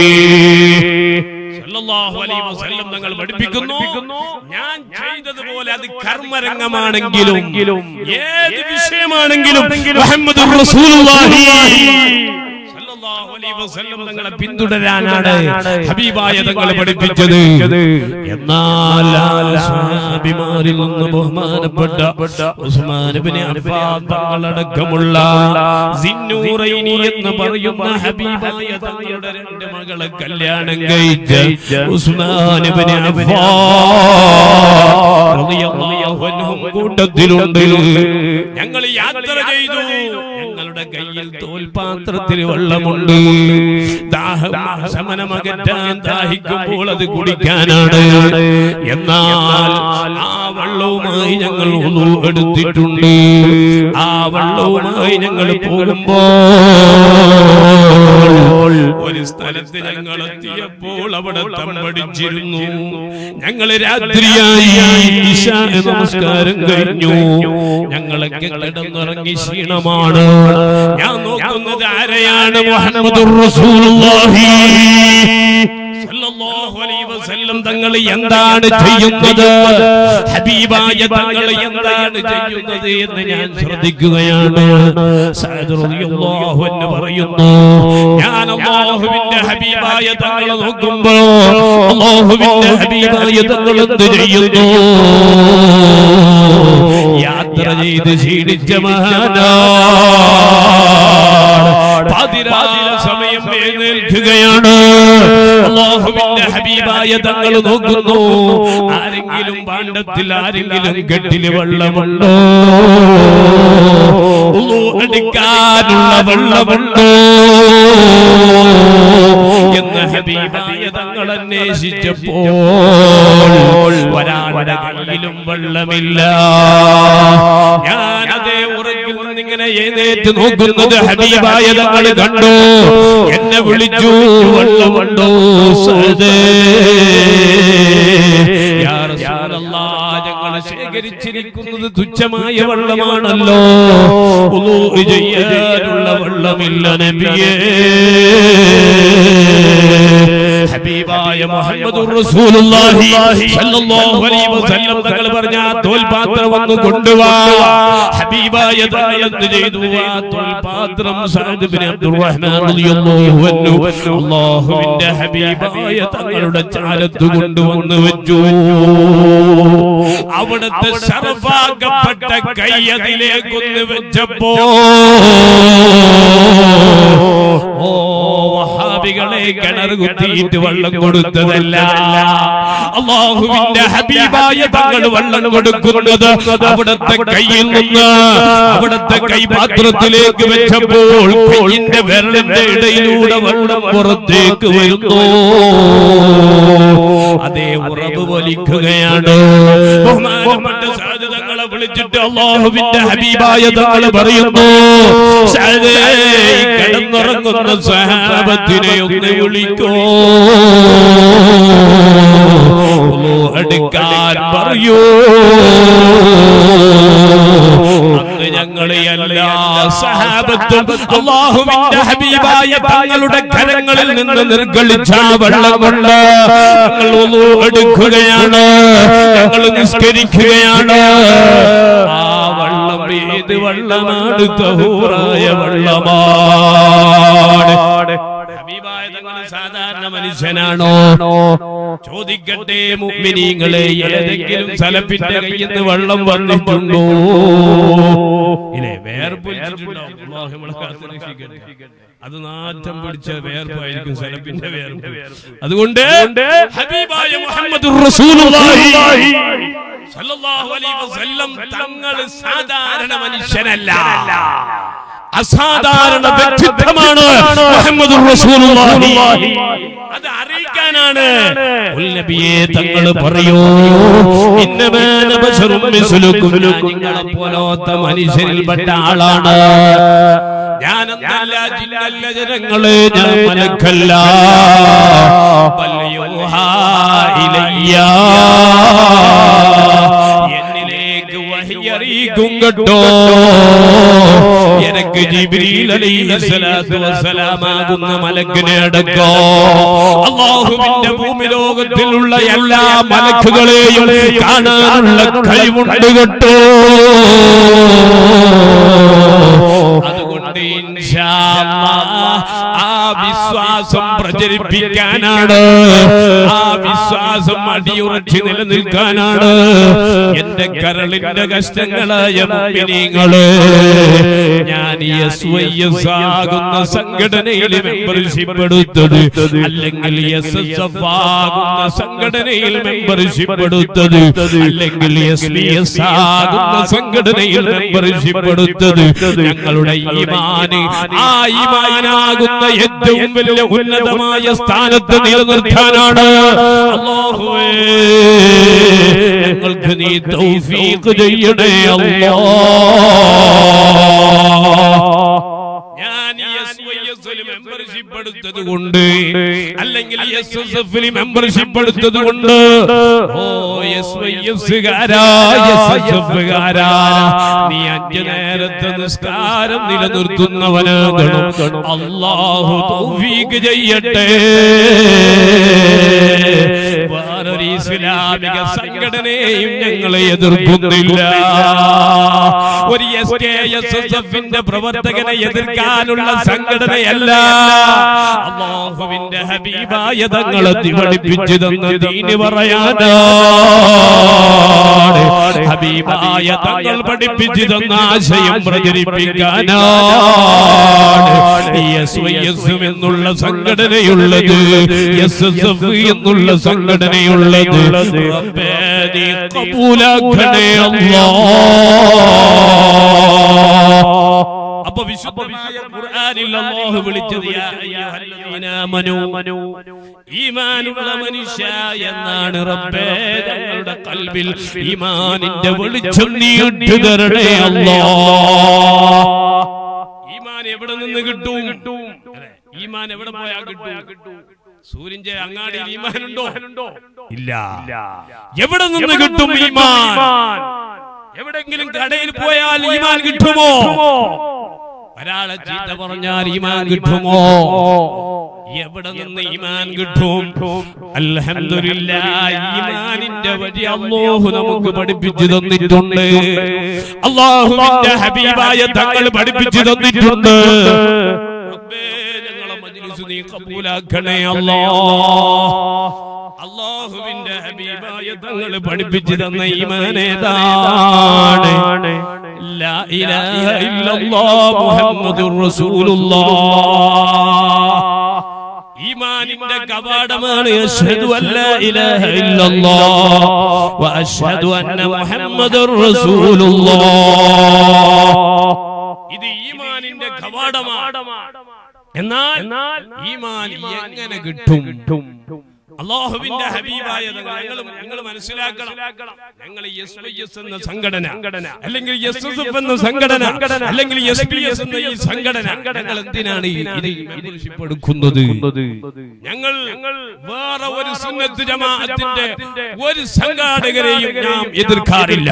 സല്ലല്ലാഹു അലൈഹി വസല്ലം തങ്ങൾ പഠിപ്പിക്കുന്നു. ഞാൻ ചെയ്തതുപോലെ അത് കർമ്മരംഗമാണെങ്കിലും ഏത് വിഷയമാണെങ്കിലും മുഹമ്മദുർ റസൂലുള്ളാഹി സല്ലല്ലാഹു അലൈഹി വസല്ലം തങ്ങളെ പിന്തുടരാനാണ് ഹബീബായ തങ്ങൾ പഠിപ്പിച്ചത്. എന്നാൽ സ്വഹാബിമാരിൽ നിന്ന് ബഹുമാനപ്പെട്ട ഉസ്മാൻ ഇബ്നു അഫ്ഫാൻ തങ്ങളടക്കമുള്ള സിന്നൂറൈനി എന്ന് പറയുന്ന ഹബീബായ തങ്ങളുടെ രണ്ട് മകളെ കല്യാണം കഴിച്ച ഉസ്മാൻ ഇബ്നു അഫ്ഫാൻ റളിയല്ലാഹു അൻഹു കൂട്ടത്തിലുണ്ട്. ഞങ്ങൾ യാത്ര ചെയ്തു, ഞങ്ങളുടെ കയ്യിൽ തോൽപാത്രത്തിൽ വെള്ളമുണ്ട്. ദാഹം ശമനമകറ്റാൻ ദാഹിക്കുമ്പോൾ അത് കുടിക്കാനാണ്. എന്നാൽ ആ വെള്ളവുമായി ഞങ്ങൾ വുളു എടുത്തിട്ടുണ്ട്. ആ വെള്ളവുമായി ഞങ്ങൾ പോകുമ്പോൾ ഒരു സ്ഥലത്ത് ഞങ്ങൾ എത്തിയപ്പോൾ അവിടെ തമ്പടിച്ചിരുന്നു. ഞങ്ങൾ രാത്രിയായി ഇശാ നമസ്കാരം കഴിഞ്ഞു. ഞങ്ങളൊക്കെ കിടന്നുറങ്ങി ക്ഷീണമാണ്. ഞാൻ നോക്കുന്നത് ആരെയാണ്? മുഹമ്മദുർ റസൂലുള്ളാഹി സല്ലല്ലാഹു അലൈഹി വസല്ലം തങ്ങൾ എന്താണ് ചെയ്യുന്നത്, ഹബീബായ തങ്ങൾ എന്താണ് ചെയ്യുന്നത് എന്ന് ഞാൻ ശ്രദ്ധിക്കുകയാണ്. സഅദ് റളിയല്ലാഹു അൻഹു പറയുന്നു, ഞാൻ അല്ലാഹുവിന്റെ ഹബീബായ തങ്ങളെ നോക്കുമ്പോൾ അല്ലാഹുവിന്റെ ഹബീബായ തങ്ങൾ എന്ത് ചെയ്യുന്നു? യാത്ര ചെയ്ത് ക്ഷീണിച്ച മഹാനാണ്. പാതിരാ സമയം എഴുന്നേൽക്കുകയാണ്. അല്ലാഹുവിന്റെ ഹബീബായ തങ്ങൾ നോക്കുന്നു, ആരെങ്കിലും പാണ്ഡത്തിൽ ആരെങ്കിലും കെട്ടില് വെള്ളമുണ്ടോ, വുളു എടുക്കാനുള്ള വെള്ളമുണ്ടോ എന്ന് ഹബീബായ തങ്ങൾ അന്വേഷിച്ചപ്പോൾ ഒരാളുടെ കയ്യിലും വെള്ളമില്ല. ഞാൻ അതേ ഉറങ്ങിൽ നിന്നിങ്ങനെ എഴുന്നേറ്റ് നോക്കുന്നത് ഹബീബായ തങ്ങൾ കണ്ടു. എന്നെ വിളിച്ചു, വെള്ളമുണ്ടോ സഅദേ? യാ റസൂലല്ലാഹ്, ഞങ്ങൾ ശേഖരിച്ചിരിക്കുന്നത് തുച്ഛമായ വെള്ളമാണല്ലോ, വുളു ചെയ്യാനുള്ള വെള്ളമില്ല നബിയേ. ഹബീബായ മുഹമ്മദുർ റസൂലുള്ളാഹി സല്ലല്ലാഹു അലൈഹി വസല്ലം തങ്ങൾ പറഞ്ഞ തോൽപാത്രം വന്നു കൊണ്ടുവാ. ഹബീബായ തങ്ങൾ എന്ത് ചെയ്തു? ആ തോൽപാത്രം സഅദ് ഇബ്നു അബ്ദുറഹ്മാൻ റളിയല്ലാഹു അൻഹു അല്ലാഹുവിന്റെ ഹബീബായ തങ്ങളുടെ ചാരത്ത് കൊണ്ടുവന്ന് വെച്ചു. അവിടുത്തെ ശറഫാക്കപ്പെട്ട കൈ അതിലേക്കൊന്ന് വെച്ചപ്പോ ഓ വഹാബികളെ, കിണർ കുത്തിയിട്ട് വെള്ളം കൊടുത്തതല്ല, അല്ലാഹുവിന്റെ ഹബീബായ തങ്ങൾ വെള്ളം കൊടുക്കുന്നത് അവിടുത്തെ കയ്യിൽ നിന്ന് അവിടുത്തെ കൈപാത്രത്തിലേക്ക് വെച്ചപ്പോൾ കൈയിന്റെ വിരലിന്റെ ഇടയിലൂടെ വെള്ളം പുറത്തേക്ക് വരുന്നു. അതേ ഉറവ് വലിക്കുകയാണ്. ബഹുമാനപ്പെട്ട സഅദ് തങ്ങളെ വിളിച്ചിട്ട് അല്ലാഹുവിന്റെ ഹബീബായ തങ്ങൾ പറയുന്നു, സഅദേ, കിടന്നുറങ്ങുന്ന സഹാബത്തിനെ ഒന്ന് വിളിക്കോ, എടുക്കാൻ പറയൂ. അന്ന് ഞങ്ങളെ എല്ലാ സഹാബത്തും അല്ലാഹുവിന്റെ ഹബീബായ തങ്ങളുടെ കരങ്ങളിൽ നിന്ന് നിർഗളിച്ച വെള്ളം കൊണ്ട് ഞങ്ങൾ വുളു എടുക്കുകയാണ്, ഞങ്ങൾ നിസ്കരിക്കുകയാണ്. ആ വെള്ളം ഏത് വെള്ളമാണ്? തഹൂറായ വെള്ളമാണ്. ഹബീബായ തങ്ങൾ സാധാരണ മനുഷ്യനാണോ? ചോദിക്കട്ടെ മുഅ്മിനീങ്ങളെ, ഏതെങ്കിലും സലഫിന്റെ കയ്യിൽ നിന്ന് വെള്ളം വന്നിട്ടുണ്ടോ? ഇല്ലേ, വേർപ്പൊലിച്ചിട്ടുണ്ടോ? അല്ലാഹു നമ്മളെ കാത്ത് രക്ഷിക്കട്ടെ. അത് നാറ്റം പിടിച്ച വേർപ്പായിരിക്കും, സലഫിന്റെ വേർപ്പ്. അതുകൊണ്ട് ഹബീബായ മുഹമ്മദുർ റസൂലുള്ളാഹി സല്ലല്ലാഹു അലൈഹി വസല്ലം തങ്ങൾ സാധാരണ മനുഷ്യനല്ല, അസാധാരണ വ്യക്തിത്വമാണ് മുഹമ്മദുർ റസൂലുള്ളാഹി. അത് അറിയിക്കാനാണ് നബിയെ തങ്ങൾ പറയൂ, ഇന്നമാ ബശറും മിസ്ലുക്കും, നിങ്ങളെ പോലത്തെ മനുഷ്യരിൽപ്പെട്ട ആളാണ് ഞാൻ. എന്നല്ല ജിന്നല്ല ജനങ്ങളെ, ഞാൻ മലക്കല്ല. ബൽ യൂഹാ ഇലയ്യ, എന്നിലേക്ക് വഹി അറിയിക്കും കേട്ടോ. എനിക്ക് ജിബ്രീൽ അലൈഹിസ്സലാത്തു വസ്സലാം ആകുന്ന മലക്കിനെ അടക്കോ അല്ലാഹുവിന്റെ ഭൂമി ലോകത്തിലുള്ള എല്ലാ മലക്കുകളെയും കാണാനുള്ള കഴിവുണ്ട് കേട്ടോ. അതുകൊണ്ട് ഇൻഷാ അല്ലാഹ് ആ വിശ്വാസം പ്രചരിപ്പിക്കാനാണ്, ആ വിശ്വാസം അടിയുറച്ച് നിലനിൽക്കാനാണ് എന്റെ കരളിന്റെ കഷ്ടങ്ങളായ മുഅ്മിനീങ്ങളെ ഞാൻ എസ് വൈ എസ് ആകുന്ന സംഘടനയിൽ മെമ്പർഷിപ്പ് എടുത്തത്, അല്ലെങ്കിൽ എസ് എസ് എഫ് ആകുന്ന സംഘടനയിൽ മെമ്പർഷിപ്പ് എടുത്തത്, അല്ലെങ്കിൽ എസ് ബി എസ് ആകുന്ന സംഘടനയിൽ മെമ്പർഷിപ്പ് എടുത്തത് ഞങ്ങളുടെ ഈമാന്, ആ ഈമാനാകുന്ന ഏറ്റവും വലിയ ഉന്നതമായ സ്ഥാനത്ത് നിലനിർത്താനാണ്. അല്ലാഹുവേ ഞങ്ങൾക്ക് നീ തൗഫീഖ് ചെയ്യണേ അല്ലാഹ്. ഞാൻ എസ് വൈ എസ് മെമ്പർഷിപ്പ് എടുത്തത് കൊണ്ട്, അല്ലെങ്കിൽ എസ് എസ് എഫ് മെമ്പർഷിപ്പ് എടുത്തത് കൊണ്ട്, ഓ എസ് വൈ എസ് കാരാ, എസ് എസ് എഫ് കാരാ, നീ അഞ്ചു നേരത്തെ നിസ്കാരം നിലനിർത്തുന്നവനാകണം. അല്ലാഹു തൗഫീഖ് ചെയ്യട്ടെ. വേറൊരു ഇസ്ലാമിക സംഘടനയെയും ഞങ്ങളെ എതിർക്കുന്നില്ല. ഒരു എസ് കെ എസ് എസ് എഫിന്റെ പ്രവർത്തകനെ എതിർക്കാനുള്ള സംഘടനയല്ല. അല്ലാഹുവിന്റെ ഹബീബായ തങ്ങളെ പഠിപ്പിച്ചു തന്ന ദീന് പറയാനാണ്, ഹബീബായ തങ്ങൾ പഠിപ്പിച്ചു തന്ന ആശയം പ്രചരിപ്പിക്കാനാണ് എസ് വൈ എസ് എന്നുള്ള സംഘടനയുള്ളത്, എസ് എസ് എഫ് എന്നുള്ള സംഘടനയുള്ളത്. റബ്ബേ നീ ഖബൂലാക്കണേ അല്ലാഹ്. അപ്പൊ വിശുദ്ധമായ ഖുർആനിൽ അല്ലാഹു വിളിച്ചത് യാ അയ്യുഹല്ലദീന ആമനൂ, ഈമാനുള്ള മനുഷ്യ എന്നാണ്. റബ്ബേ ഞങ്ങളുടെ ഖൽബിൽ ഈമാനിന്റെ വെളിച്ചം നീ ഇട്ടു തരണേ അല്ലാഹ്. ഈമാൻ എവിടെ നിന്ന് കിട്ടും? ഈമാൻ എവിടെ പോയാൽ കിട്ടും? സൂര്യന്റെ അങ്ങാടിയിൽ ഈമാനുണ്ടോ? ഇല്ല. എവിടെ നിന്ന് കിട്ടും ഈമാൻ? എവിടെങ്കിലും കടയിൽ പോയാൽ ഈമാൻ കിട്ടുമോ? ഒരാളെ ചീത്ത പറഞ്ഞാൽ ഈമാൻ കിട്ടുമോ? എവിടെ നിന്ന് ഈമാൻ കിട്ടും? അൽഹംദുലില്ലാഹ്, ഈമാനിന്റെ വഴി അല്ലാഹു നമുക്ക് പഠിപ്പിച്ചു തന്നിട്ടുണ്ട്. അല്ലാഹുവിന്റെ ഹബീബായ തങ്ങൾ പഠിപ്പിച്ചു തന്നിട്ടുണ്ട്. റബ്ബേ ഞങ്ങളെ മജ്ലിസ് നീ ഖബൂലാക്കണേ അല്ലാഹ്. അല്ലാഹുവിന്റെ ഹബീബായ തങ്ങൾ പഠിപ്പിച്ചു തന്ന ഈമാൻ ഏതാണ്? ലാ ഇലാഹ ഇല്ലല്ലാഹ് മുഹമ്മദുർ റസൂലുള്ളാഹ്. ഈമാനിന്റെ കവാടമാണ് അശ്ഹദു അല്ലാ ഇലാഹ ഇല്ലല്ലാഹ് വ അശ്ഹദു അന്ന മുഹമ്മദുർ റസൂലുള്ളാഹ്. ഇത് ഈമാനിന്റെ കവാടമാണ്. എന്നാൽ ഈമാൻ എങ്ങനെ കിട്ടും? അല്ലാഹുവിന്റെ ഹബീബായ തങ്ങൾ നിങ്ങൾ മനസ്സിലാക്കണം. ഞങ്ങൾ എസ് വൈ എസ് എന്ന സംഘടന, അല്ലെങ്കിൽ എസ് എസ് എഫ് എന്ന സംഘടന, അല്ലെങ്കിൽ എസ് പി എസ് എന്ന ഈ സംഘടന ഞങ്ങൾ എന്തിനാണ് മെമ്പർഷിപ്പ് എടുക്കുന്നത്? ഞങ്ങൾ വേറെ ഒരു സുന്നത്ത് ജമാഅത്തിന്റെ ഒരു സംഘാടകരെയും നാം എതിർക്കാറില്ല.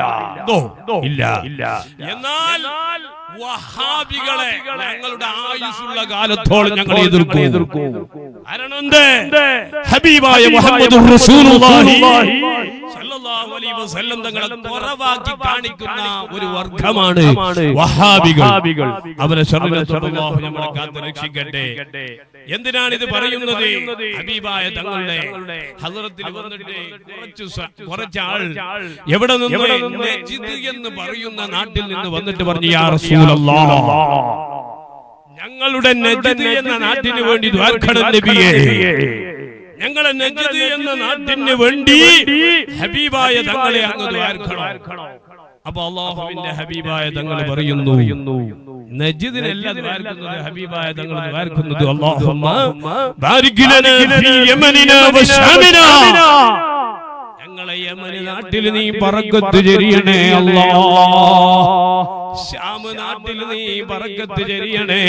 ഇല്ല. എന്നാൽ വഹാബികളെ ഞങ്ങളുടെ ആയുസ്സുള്ള കാലത്തോളം ഞങ്ങൾ എതിർക്കും. കാരണം ഹബീബായ മുഹമ്മദുർ റസൂലുള്ളാഹി സ്വല്ലല്ലാഹു അലൈഹി വസല്ലം തങ്ങളെ കുറവാക്കി കാണിക്കുന്ന ഒരു വർഗ്ഗമാണ് വഹാബികൾ. അവരെ ശർറിൽ അല്ലാഹു നമ്മളെ കാത്ത് രക്ഷിക്കട്ടെ. എന്തിനാണ് ഇത് പറയുന്നത്? ഹബീബായ തങ്ങളുടെ ഹദ്റത്തിൽ വന്നിട്ട് കുറച്ച് കുറച്ച് ആൾ എവിടെ നിന്ന്, നജിദ് എന്ന് പറയുന്ന നാട്ടിൽ നിന്ന് വന്നിട്ട് പറഞ്ഞു, യാ റസൂലല്ലാഹ്, ഞങ്ങളുടെ നജിദ് എന്ന നാട്ടിന് വേണ്ടി ദ്വാർക്കണം നബിയേ, ഞങ്ങളെ നജിദ് എന്ന നാട്ടിന് വേണ്ടി ഹബീബായ തങ്ങളെ അങ്ങ് ദ്വാർക്കണം. അപ്പൊ അല്ലാഹുവിന്റെ ഹബീബായ തങ്ങൾ പറയുന്നു, നജിദിനല്ല ദ്വാർക്കുന്നത്, ഹബീബായ തങ്ങൾ ദ്വാർക്കുന്നത് അല്ലാഹുമ്മ ബാരിക് ലനാ ഫീ യമനിനാ വശാമിനാ, ഞങ്ങളെ യമൻ നാട്ടിൽ നീ ബറക്കത്ത് ചൊരിയണേ അല്ലാഹ്, ശാം നാട്ടിൽ നീ ബറക്കത്ത് ചൊരിയണേ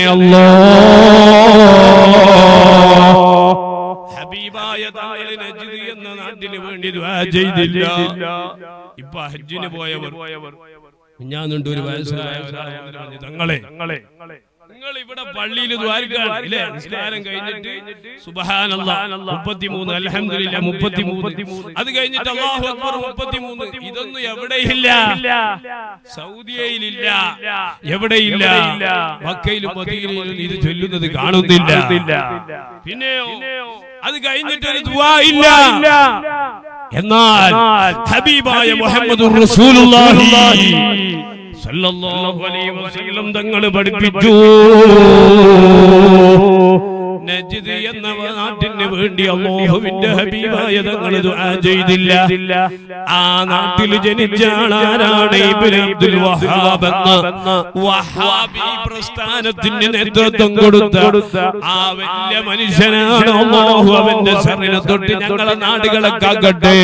അല്ലാഹ്. ഹബീബായ തങ്ങൾ നജിദ് എന്ന നാട്ടിന് വേണ്ടി ദുആ ചെയ്തില്ല. ഇപ്പൊ ഹജ്ജിന് പോയവർ, ഞാനുണ്ട് ഒരു വയസ്സായ തങ്ങളെ നിങ്ങൾ ഇവിടെ പള്ളിയിൽ ദ്വാരക്കാണ് ഇല്ലേ? നിസ്കാരം കഴിഞ്ഞിട്ട് സുബ്ഹാനല്ലാഹ് മുപ്പത്തിമൂന്ന്, അൽഹംദുലില്ലാഹ് മുപ്പത്തിമൂന്ന്, അത് കഴിഞ്ഞിട്ട് അല്ലാഹു അക്ബർ മുപ്പത്തിമൂന്ന്. ഇതൊന്നും എവിടെയില്ല, സൗദിയയിലില്ല, എവിടെയില്ല, മക്കയിലും മദീനയിലും ഇത് ചൊല്ലുന്നത് കാണുന്നില്ല. പിന്നെയോ അത് കഴിഞ്ഞിട്ട് ഒരു ദുആ ഇല്ല. എന്നാൽ ഹബീബായ മുഹമ്മദുർ റസൂലുള്ളാഹി സല്ലല്ലാഹു അലൈഹി വസല്ലം തങ്ങൾ പഠിപ്പിച്ചു, നജ്ദ് എന്ന നാട്ടിന് വേണ്ടി അല്ലാഹുവിന്റെ ഹബീബായ തങ്ങൾ ദുആ ചെയ്തില്ല. ആ നാട്ടിൽ ജനിച്ച ആളാരാണ്? ഇബ്നു അബ്ദുൽ വഹാബ് എന്ന വഹാബി പ്രസ്ഥാനത്തിന് നേതൃത്വം കൊടുത്ത ആ വലിയ മനുഷ്യനാണ്. അല്ലാഹു അവന്റെ ശർറിനെ തൊട്ട് ഞങ്ങളെ നാടുകളെ കാക്കട്ടെ.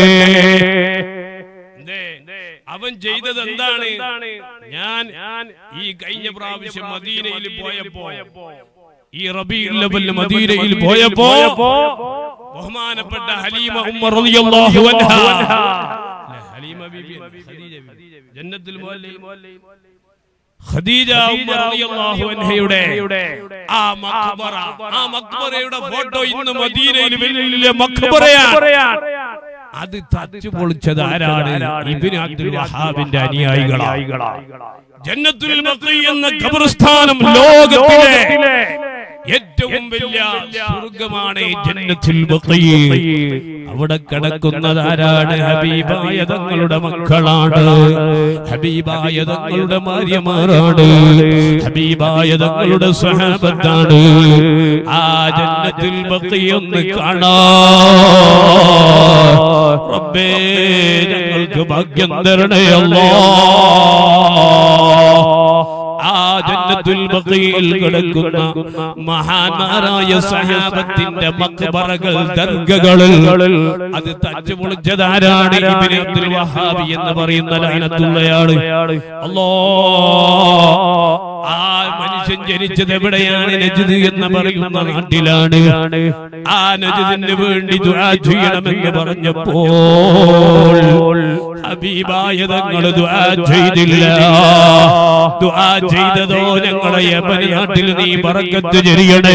അവൻ ചെയ്തത് എന്താണ്? ഞാൻ ഈ കഴിഞ്ഞ പ്രാവശ്യം മദീനയിൽ പോയപ്പോ, ഈ റബീഉൽ അവ്വൽ മദീനയിൽ പോയപ്പോ ബഹുമാനപ്പെട്ട ഹലീമ ഉമ്മർ റളിയല്ലാഹു അൻഹാ, ഹലീമ ബീബി, ഖദീജ ബീബി, ജന്നത്തുൽ മുഅല്ലി, ഖദീജ ഉമ്മർ റളിയല്ലാഹു അൻഹയുടെ ആ മഖ്ബറ, ആ മഖ്ബറയുടെ ഫോട്ടോ ഇന്ന് മദീനയിൽ വലിയ മഖ്ബറയാണ്. അത് തച്ചു പൊളിച്ചത് ആരാണ്? ഇബ്നു അബ്ദുൽ വഹാബിന്റെ അനുയായികളാണ്. ജന്നത്തുൽ ബഖീ എന്ന ഖബർസ്ഥാനം ലോകത്തിലെ ഏറ്റവും വലിയ സ്വർഗ്ഗമാണ് ജന്നത്തുൽ ബഖീ. അവിടെ കിടക്കുന്നത് ആരാണ്? ഹബീബായ തങ്ങളുടെ മക്കളാണ്, ഹബീബായ തങ്ങളുടെ ഭാര്യമാരാണ്, ഹബീബായ തങ്ങളുടെ സ്വഹാബത്താണ്. ആ ജന്നത്തുൽ ബഖീ ഒന്ന് കാണാൻ റബ്ബേ ഞങ്ങൾക്ക് ഭാഗ്യം തരണേ അല്ലാഹ്. ആ ജന്നത്തുൽ ബഖീൽ കിടക്കുന്ന മഹാന്മാരായ സഹാബത്തിന്റെ മഖ്ബറകൾ, ദർഗകളിൽ അത് തച്ചു പൊളിച്ചതാരാണ്? ഇബ്നു അബ്ദുൽ വഹാബി എന്ന് പറയുന്ന ലഅനത്തുള്ളയാള്. അല്ലാഹ്, ആ മനുഷ്യൻ ജനിച്ചത് എവിടെയാണ്? നജ്ദ് എന്ന് പറയുന്ന നാട്ടിലാണ്. ആ നജ്ദിന് വേണ്ടി ദുആ ചെയ്യണമെന്ന് പറഞ്ഞപ്പോൾ ഹബീബായ തങ്ങൾ ദുആ ചെയ്തില്ല. ദുആ ചെയ്തതോ ഞങ്ങളെ യമൻ നാട്ടിൽ നീ ബറക്കത്ത് ചൊരിയണേ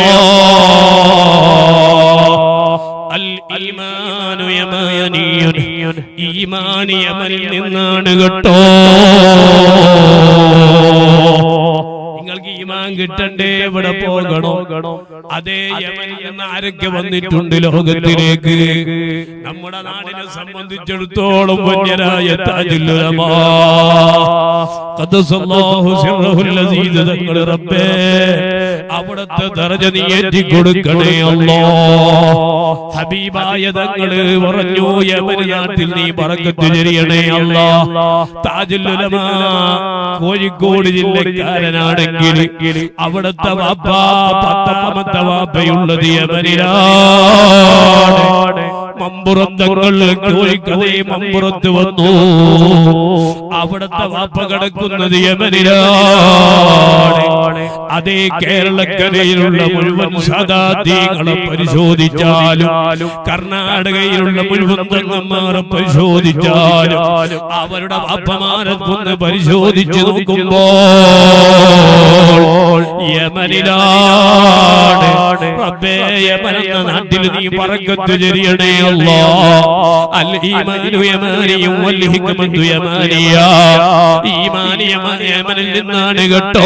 അല്ലാഹ്. അൽ ഈമാനു യമാനിയുൻ, ഈമാൻ യമനിൽ നിന്നാണ് കേട്ടോ. നിങ്ങൾക്ക് ഈമാൻ കിട്ടണ്ടേ? എവിടെ പോകണോ? അതേ യമനിൽ നിന്ന് ആരൊക്കെ വന്നിട്ടുണ്ട് ലോകത്തിലേക്ക്? നമ്മുടെ നാടിനെ സംബന്ധിച്ചിടത്തോളം വന്യരായ താജുൽ ഉലമാ ഖദ്ദസല്ലാഹു സിർറഹുൽ അസീസ് തങ്ങൾ റബ്ബേ അവിടുത്തെ ദർജ നീ ഏറ്റി കൊടുക്കണേ അല്ലാഹ്. ഹബീബായ തങ്ങൾ പറഞ്ഞു യമൻ നാട്ടിൽ നീ ബറക്കത്ത് ചൊരിയണേ അല്ലാഹ്. താജുൽ ഉലമാ കോഴിക്കോട് ജില്ലക്കാരനാണെങ്കിൽ അവിടുത്തെ വാപ്പ പത്താമത്തെ വാപ്പയുള്ളത് യമനിലാണ്. മമ്പുറം തങ്ങൾ കോഴിക്കോട് മമ്പുറത്ത് വന്നു. അവിടുത്തെ വാപ്പ കിടക്കുന്നത് യമനിലാണ്. അതേ കേരളക്കരയിലുള്ള മുഴുവൻ സാദാത്യങ്ങളെ പരിശോധിച്ചാലും, കർണാടകയിലുള്ള മുഴുവൻ തങ്ങന്മാരെ പരിശോധിച്ചാലും, അവരുടെ വാപ്പമാരെ ഒന്ന് പരിശോധിച്ചു നോക്കുമ്പോൾ യമനിലാണ്. റബ്ബേ യമൻ എന്ന നാട്ടിൽ നീ ബറക്കത്ത് ചൊരിയണേ അല്ലാഹ്. അൽ ഈമാനു യമാനിയും വൽ ഹിക്മതു യമാനിയാ. ഈമാൻ യമനിൽ നിന്നാണ് കേട്ടോ.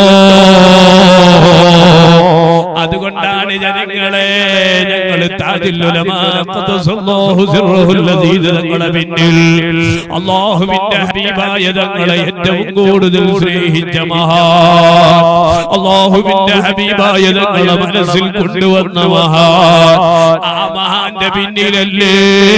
അതുകൊണ്ടാണ് ജനങ്ങളെ ഞങ്ങൾ താജുൽ ഉലമാ ഖദ്ദസല്ലാഹു സിർറഹുൽ അസീസ് തങ്ങളുടെ പിന്നിൽ അല്ലാഹുവിന്റെ ഹബീബായ തങ്ങളെ ഏറ്റവും കൂടുതൽ സ്നേഹിച്ച മഹാൻ, അല്ലാഹുവിന്റെ ഹബീബായ തങ്ങളെ മനസ്സിൽ കൊണ്ടുവന്ന മഹാൻ, ആ മഹാന്റെ പിന്നിലല്ലേ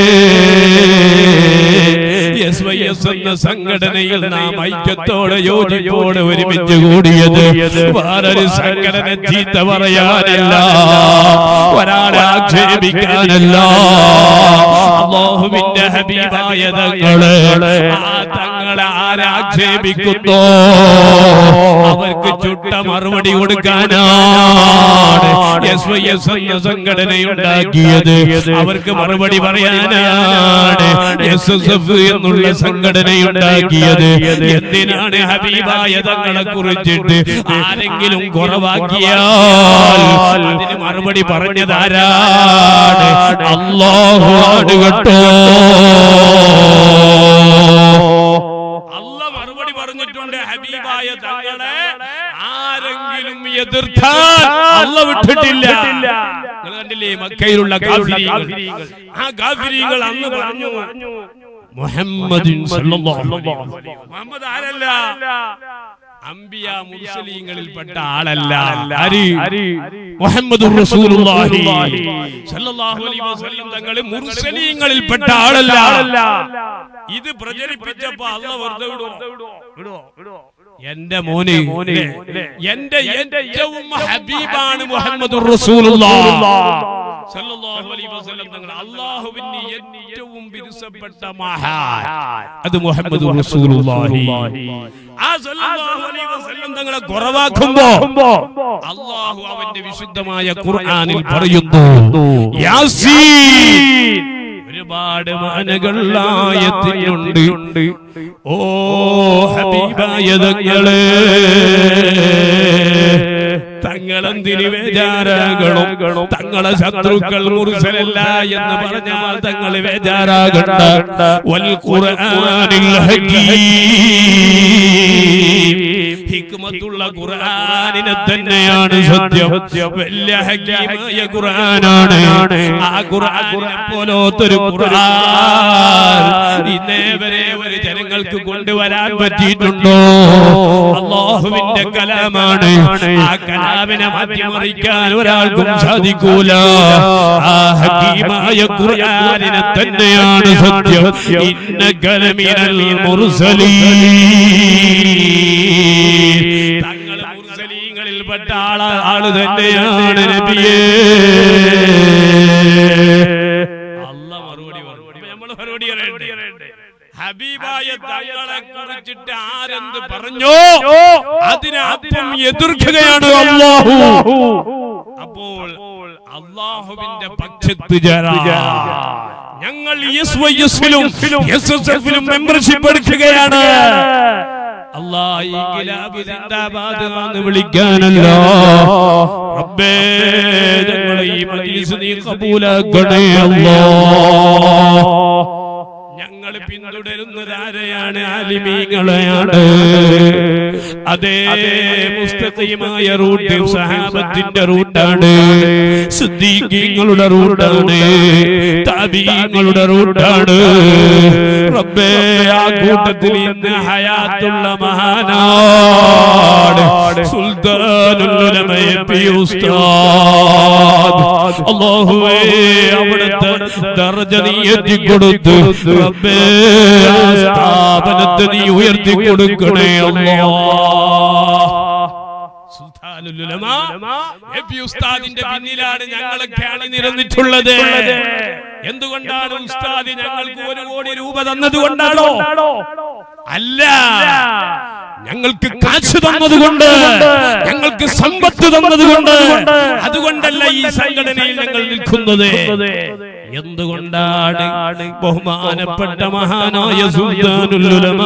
എസ് വൈ എസ് എന്ന സംഘടനയിൽ നാം ഐക്യത്തോടെ യോജിപ്പോടെ ഒരുമിച്ച് കൂടിയത്. വേറൊരു സംഘടന ചീത്ത പറയാനല്ല, ഒരാളെ ആക്ഷേപിക്കാനല്ല. അല്ലാഹുവിന്റെ ഹബീബായ തങ്ങള്, ആ തങ്ങൾ തങ്ങളെ ആരാക്ഷേപിക്കുന്നു അവർക്ക് ചുട്ട മറുപടി കൊടുക്കാനാണ് എസ് വൈ എസ് എന്ന സംഘടനയുണ്ടാക്കിയത്. അവർക്ക് മറുപടി പറയാനാണ് എസ് എസ് എഫ് എന്നുള്ള സംഘടനയുണ്ടാക്കിയത്. എന്തിനാണ് ഹബീബായ തങ്ങളെ കുറിച്ചിട്ട് ആരെങ്കിലും കുറവാക്കിയാൽ അതിന് മറുപടി പറഞ്ഞതാരാണ്? അല്ലാഹു ആണ് കേട്ടോ. അല്ലാഹു മറുപടി പറഞ്ഞിട്ടുണ്ട്. ഹബീബായ തങ്ങളെ ആരെങ്കിലും എതിർത്താൽ അല്ലാഹു വിട്ടിട്ടില്ല. നിങ്ങൾ കണ്ടില്ലേ മക്കയിലുള്ള കാഫിരീങ്ങൾ? ആ കാഫിരീങ്ങൾ അന്ന് പറഞ്ഞു മുഹമ്മദിൻ സല്ലല്ലാഹു അലൈഹി വസല്ലം. മുഹമ്മദ് ആരല്ല? അംബിയ മുർസലീങ്ങളിൽപ്പെട്ട ആളല്ല. മുഹമ്മദുർ റസൂലുള്ളാഹി സല്ലല്ലാഹു അലൈഹി വസല്ലം തങ്ങൾ മുർസലീങ്ങളിൽപ്പെട്ട ആളല്ല. ഇത് പ്രചരിപ്പിച്ചപ്പോ അല്ലാഹു വെറുതെ വിടുവോ? എന്റെ മോനെ, എന്റെ ഏറ്റവും ഹബീബാണ് മുഹമ്മദുർ റസൂലുള്ളാഹി സല്ലല്ലാഹു അലൈഹി വസല്ലം തങ്ങൾ. അല്ലാഹുവിന് ഏറ്റവും വിരുസപ്പെട്ട മഹാൻ അത് മുഹമ്മദുർ റസൂലുള്ളാഹി. ആ സല്ലല്ലാഹു അലൈഹി വസല്ലം തങ്ങളെ കുറവാക്കുമ്പോ അല്ലാഹു അവന്റെ വിശുദ്ധമായ ഖുർആനിൽ പറയുന്നു യാസീൻ. ഒരുപാട് മാനകളായത്തിനുണ്ട്. ഓ ഹബീബായ തങ്ങളെ, തങ്ങളെന്തിന് വേജാരാകണം? തങ്ങളെ ശത്രുക്കൾ മുർസലല്ല എന്ന് പറഞ്ഞാൽ തങ്ങൾ വേജാരാകണ്ട. വൽ ഖുർആനിൽ ഹകീം, ഹിക്മത്തുള്ള ഖുർആനിനെ തന്നെയാണ് സത്യം. വലിയ ഹകീമായ ഖുർആനാണ്. ആ ഖുർആനിനെ പോലത്തൊരു ഖുർആൻ ഇന്നേവരെ ഒരു ജനങ്ങൾക്ക് കൊണ്ടുവരാൻ പറ്റിയിട്ടുണ്ടോ? അല്ലാഹുവിന്റെ കലാമാണ്. ആ കലാമിനെ മാറ്റിമറിക്കാൻ ഒരാൾക്കും സാധിക്കൂല. ആ ഹകീമായ ഖുർആനിനെ തന്നെയാണ് സത്യം. ഇന്നക ലമിനൽ മുർസലീൻ, തങ്ങൾ മുർസലീങ്ങളിൽപ്പെട്ട ആള് ആള് തന്നെയാണ് നബിയേ. അല്ലാഹു മറുപടി പറഞ്ഞു. നമ്മൾ മറുപടി പറയണ്ടേ? ഹബീബായ തങ്ങളെ കുറിച്ചിട്ട് ആരെന്ത് പറഞ്ഞോ അതിനെ അപ്പം എതിർക്കുകയാണ് അല്ലാഹു. അപ്പോൾ അല്ലാഹുവിന്റെ പക്ഷത്ത് ചേരാൻ ഞങ്ങൾ എസ് വൈ എസിലും എസ് എസ് എഫിലും മെമ്പർഷിപ്പ് എടുക്കുകയാണ്. അല്ലാഹ് ഈ ഗിലാബ് സിന്ദാബാദ് എന്ന് വിളിക്കാനല്ലോ റബ്ബേ, ഞങ്ങളെ ഈ മജ്ലിസ് നീ ഖബൂലാക്കണേ അല്ലാഹ്. ഞങ്ങൾ പിന്തുടരുന്നത് ആരെയാണ്? ആലിമീങ്ങളെയാണ്. അതേ മുസ്തഖീമായ റൂട്ട് സഹാബത്തിന്റെ റൂട്ടാണ്, സിദ്ദീഖീങ്ങളുടെ റൂട്ടാണ്, താബീങ്ങളുടെ റൂട്ടാണ്. റബ്ബേ, ആ കൂട്ടത്തിൽ ഇന്ന് ഹയാത്തുള്ള മഹാനാണ് സുൽത്താനുൽ ഉലമ പി ഉസ്താദ്. അല്ലാഹുവേ, അവിടുത്തെ ദർജ നീ എത്തിക്കൊടുത്തു റബ്ബേ, ആ സ്ഥാപനത്തെ നീ ഉയർത്തി കൊടുക്കണേ അല്ലാഹ്. സുൽത്താനുൽ ഉലമ എ പി ഉസ്താദിന്റെ പിന്നിലാണ് ഞങ്ങളൊക്കെ അണിനിരന്നിട്ടുള്ളത്. എന്തുകൊണ്ടാണ് ഉസ്താദ് ഞങ്ങൾക്ക് ഒരു കോടി രൂപ തന്നതുകൊണ്ടാണോ? അല്ല, ഞങ്ങൾക്ക് കാശ് തന്നതുകൊണ്ട്, ഞങ്ങൾക്ക് സമ്പത്ത് തന്നതുകൊണ്ട്, അതുകൊണ്ടല്ല ഈ സംഘടനയിൽ ഞങ്ങൾ നിൽക്കുന്നത്. എന്തുകൊണ്ടാണ്? ബഹുമാനപ്പെട്ട മഹാനായ സുൽത്താനുൽ ഉലമ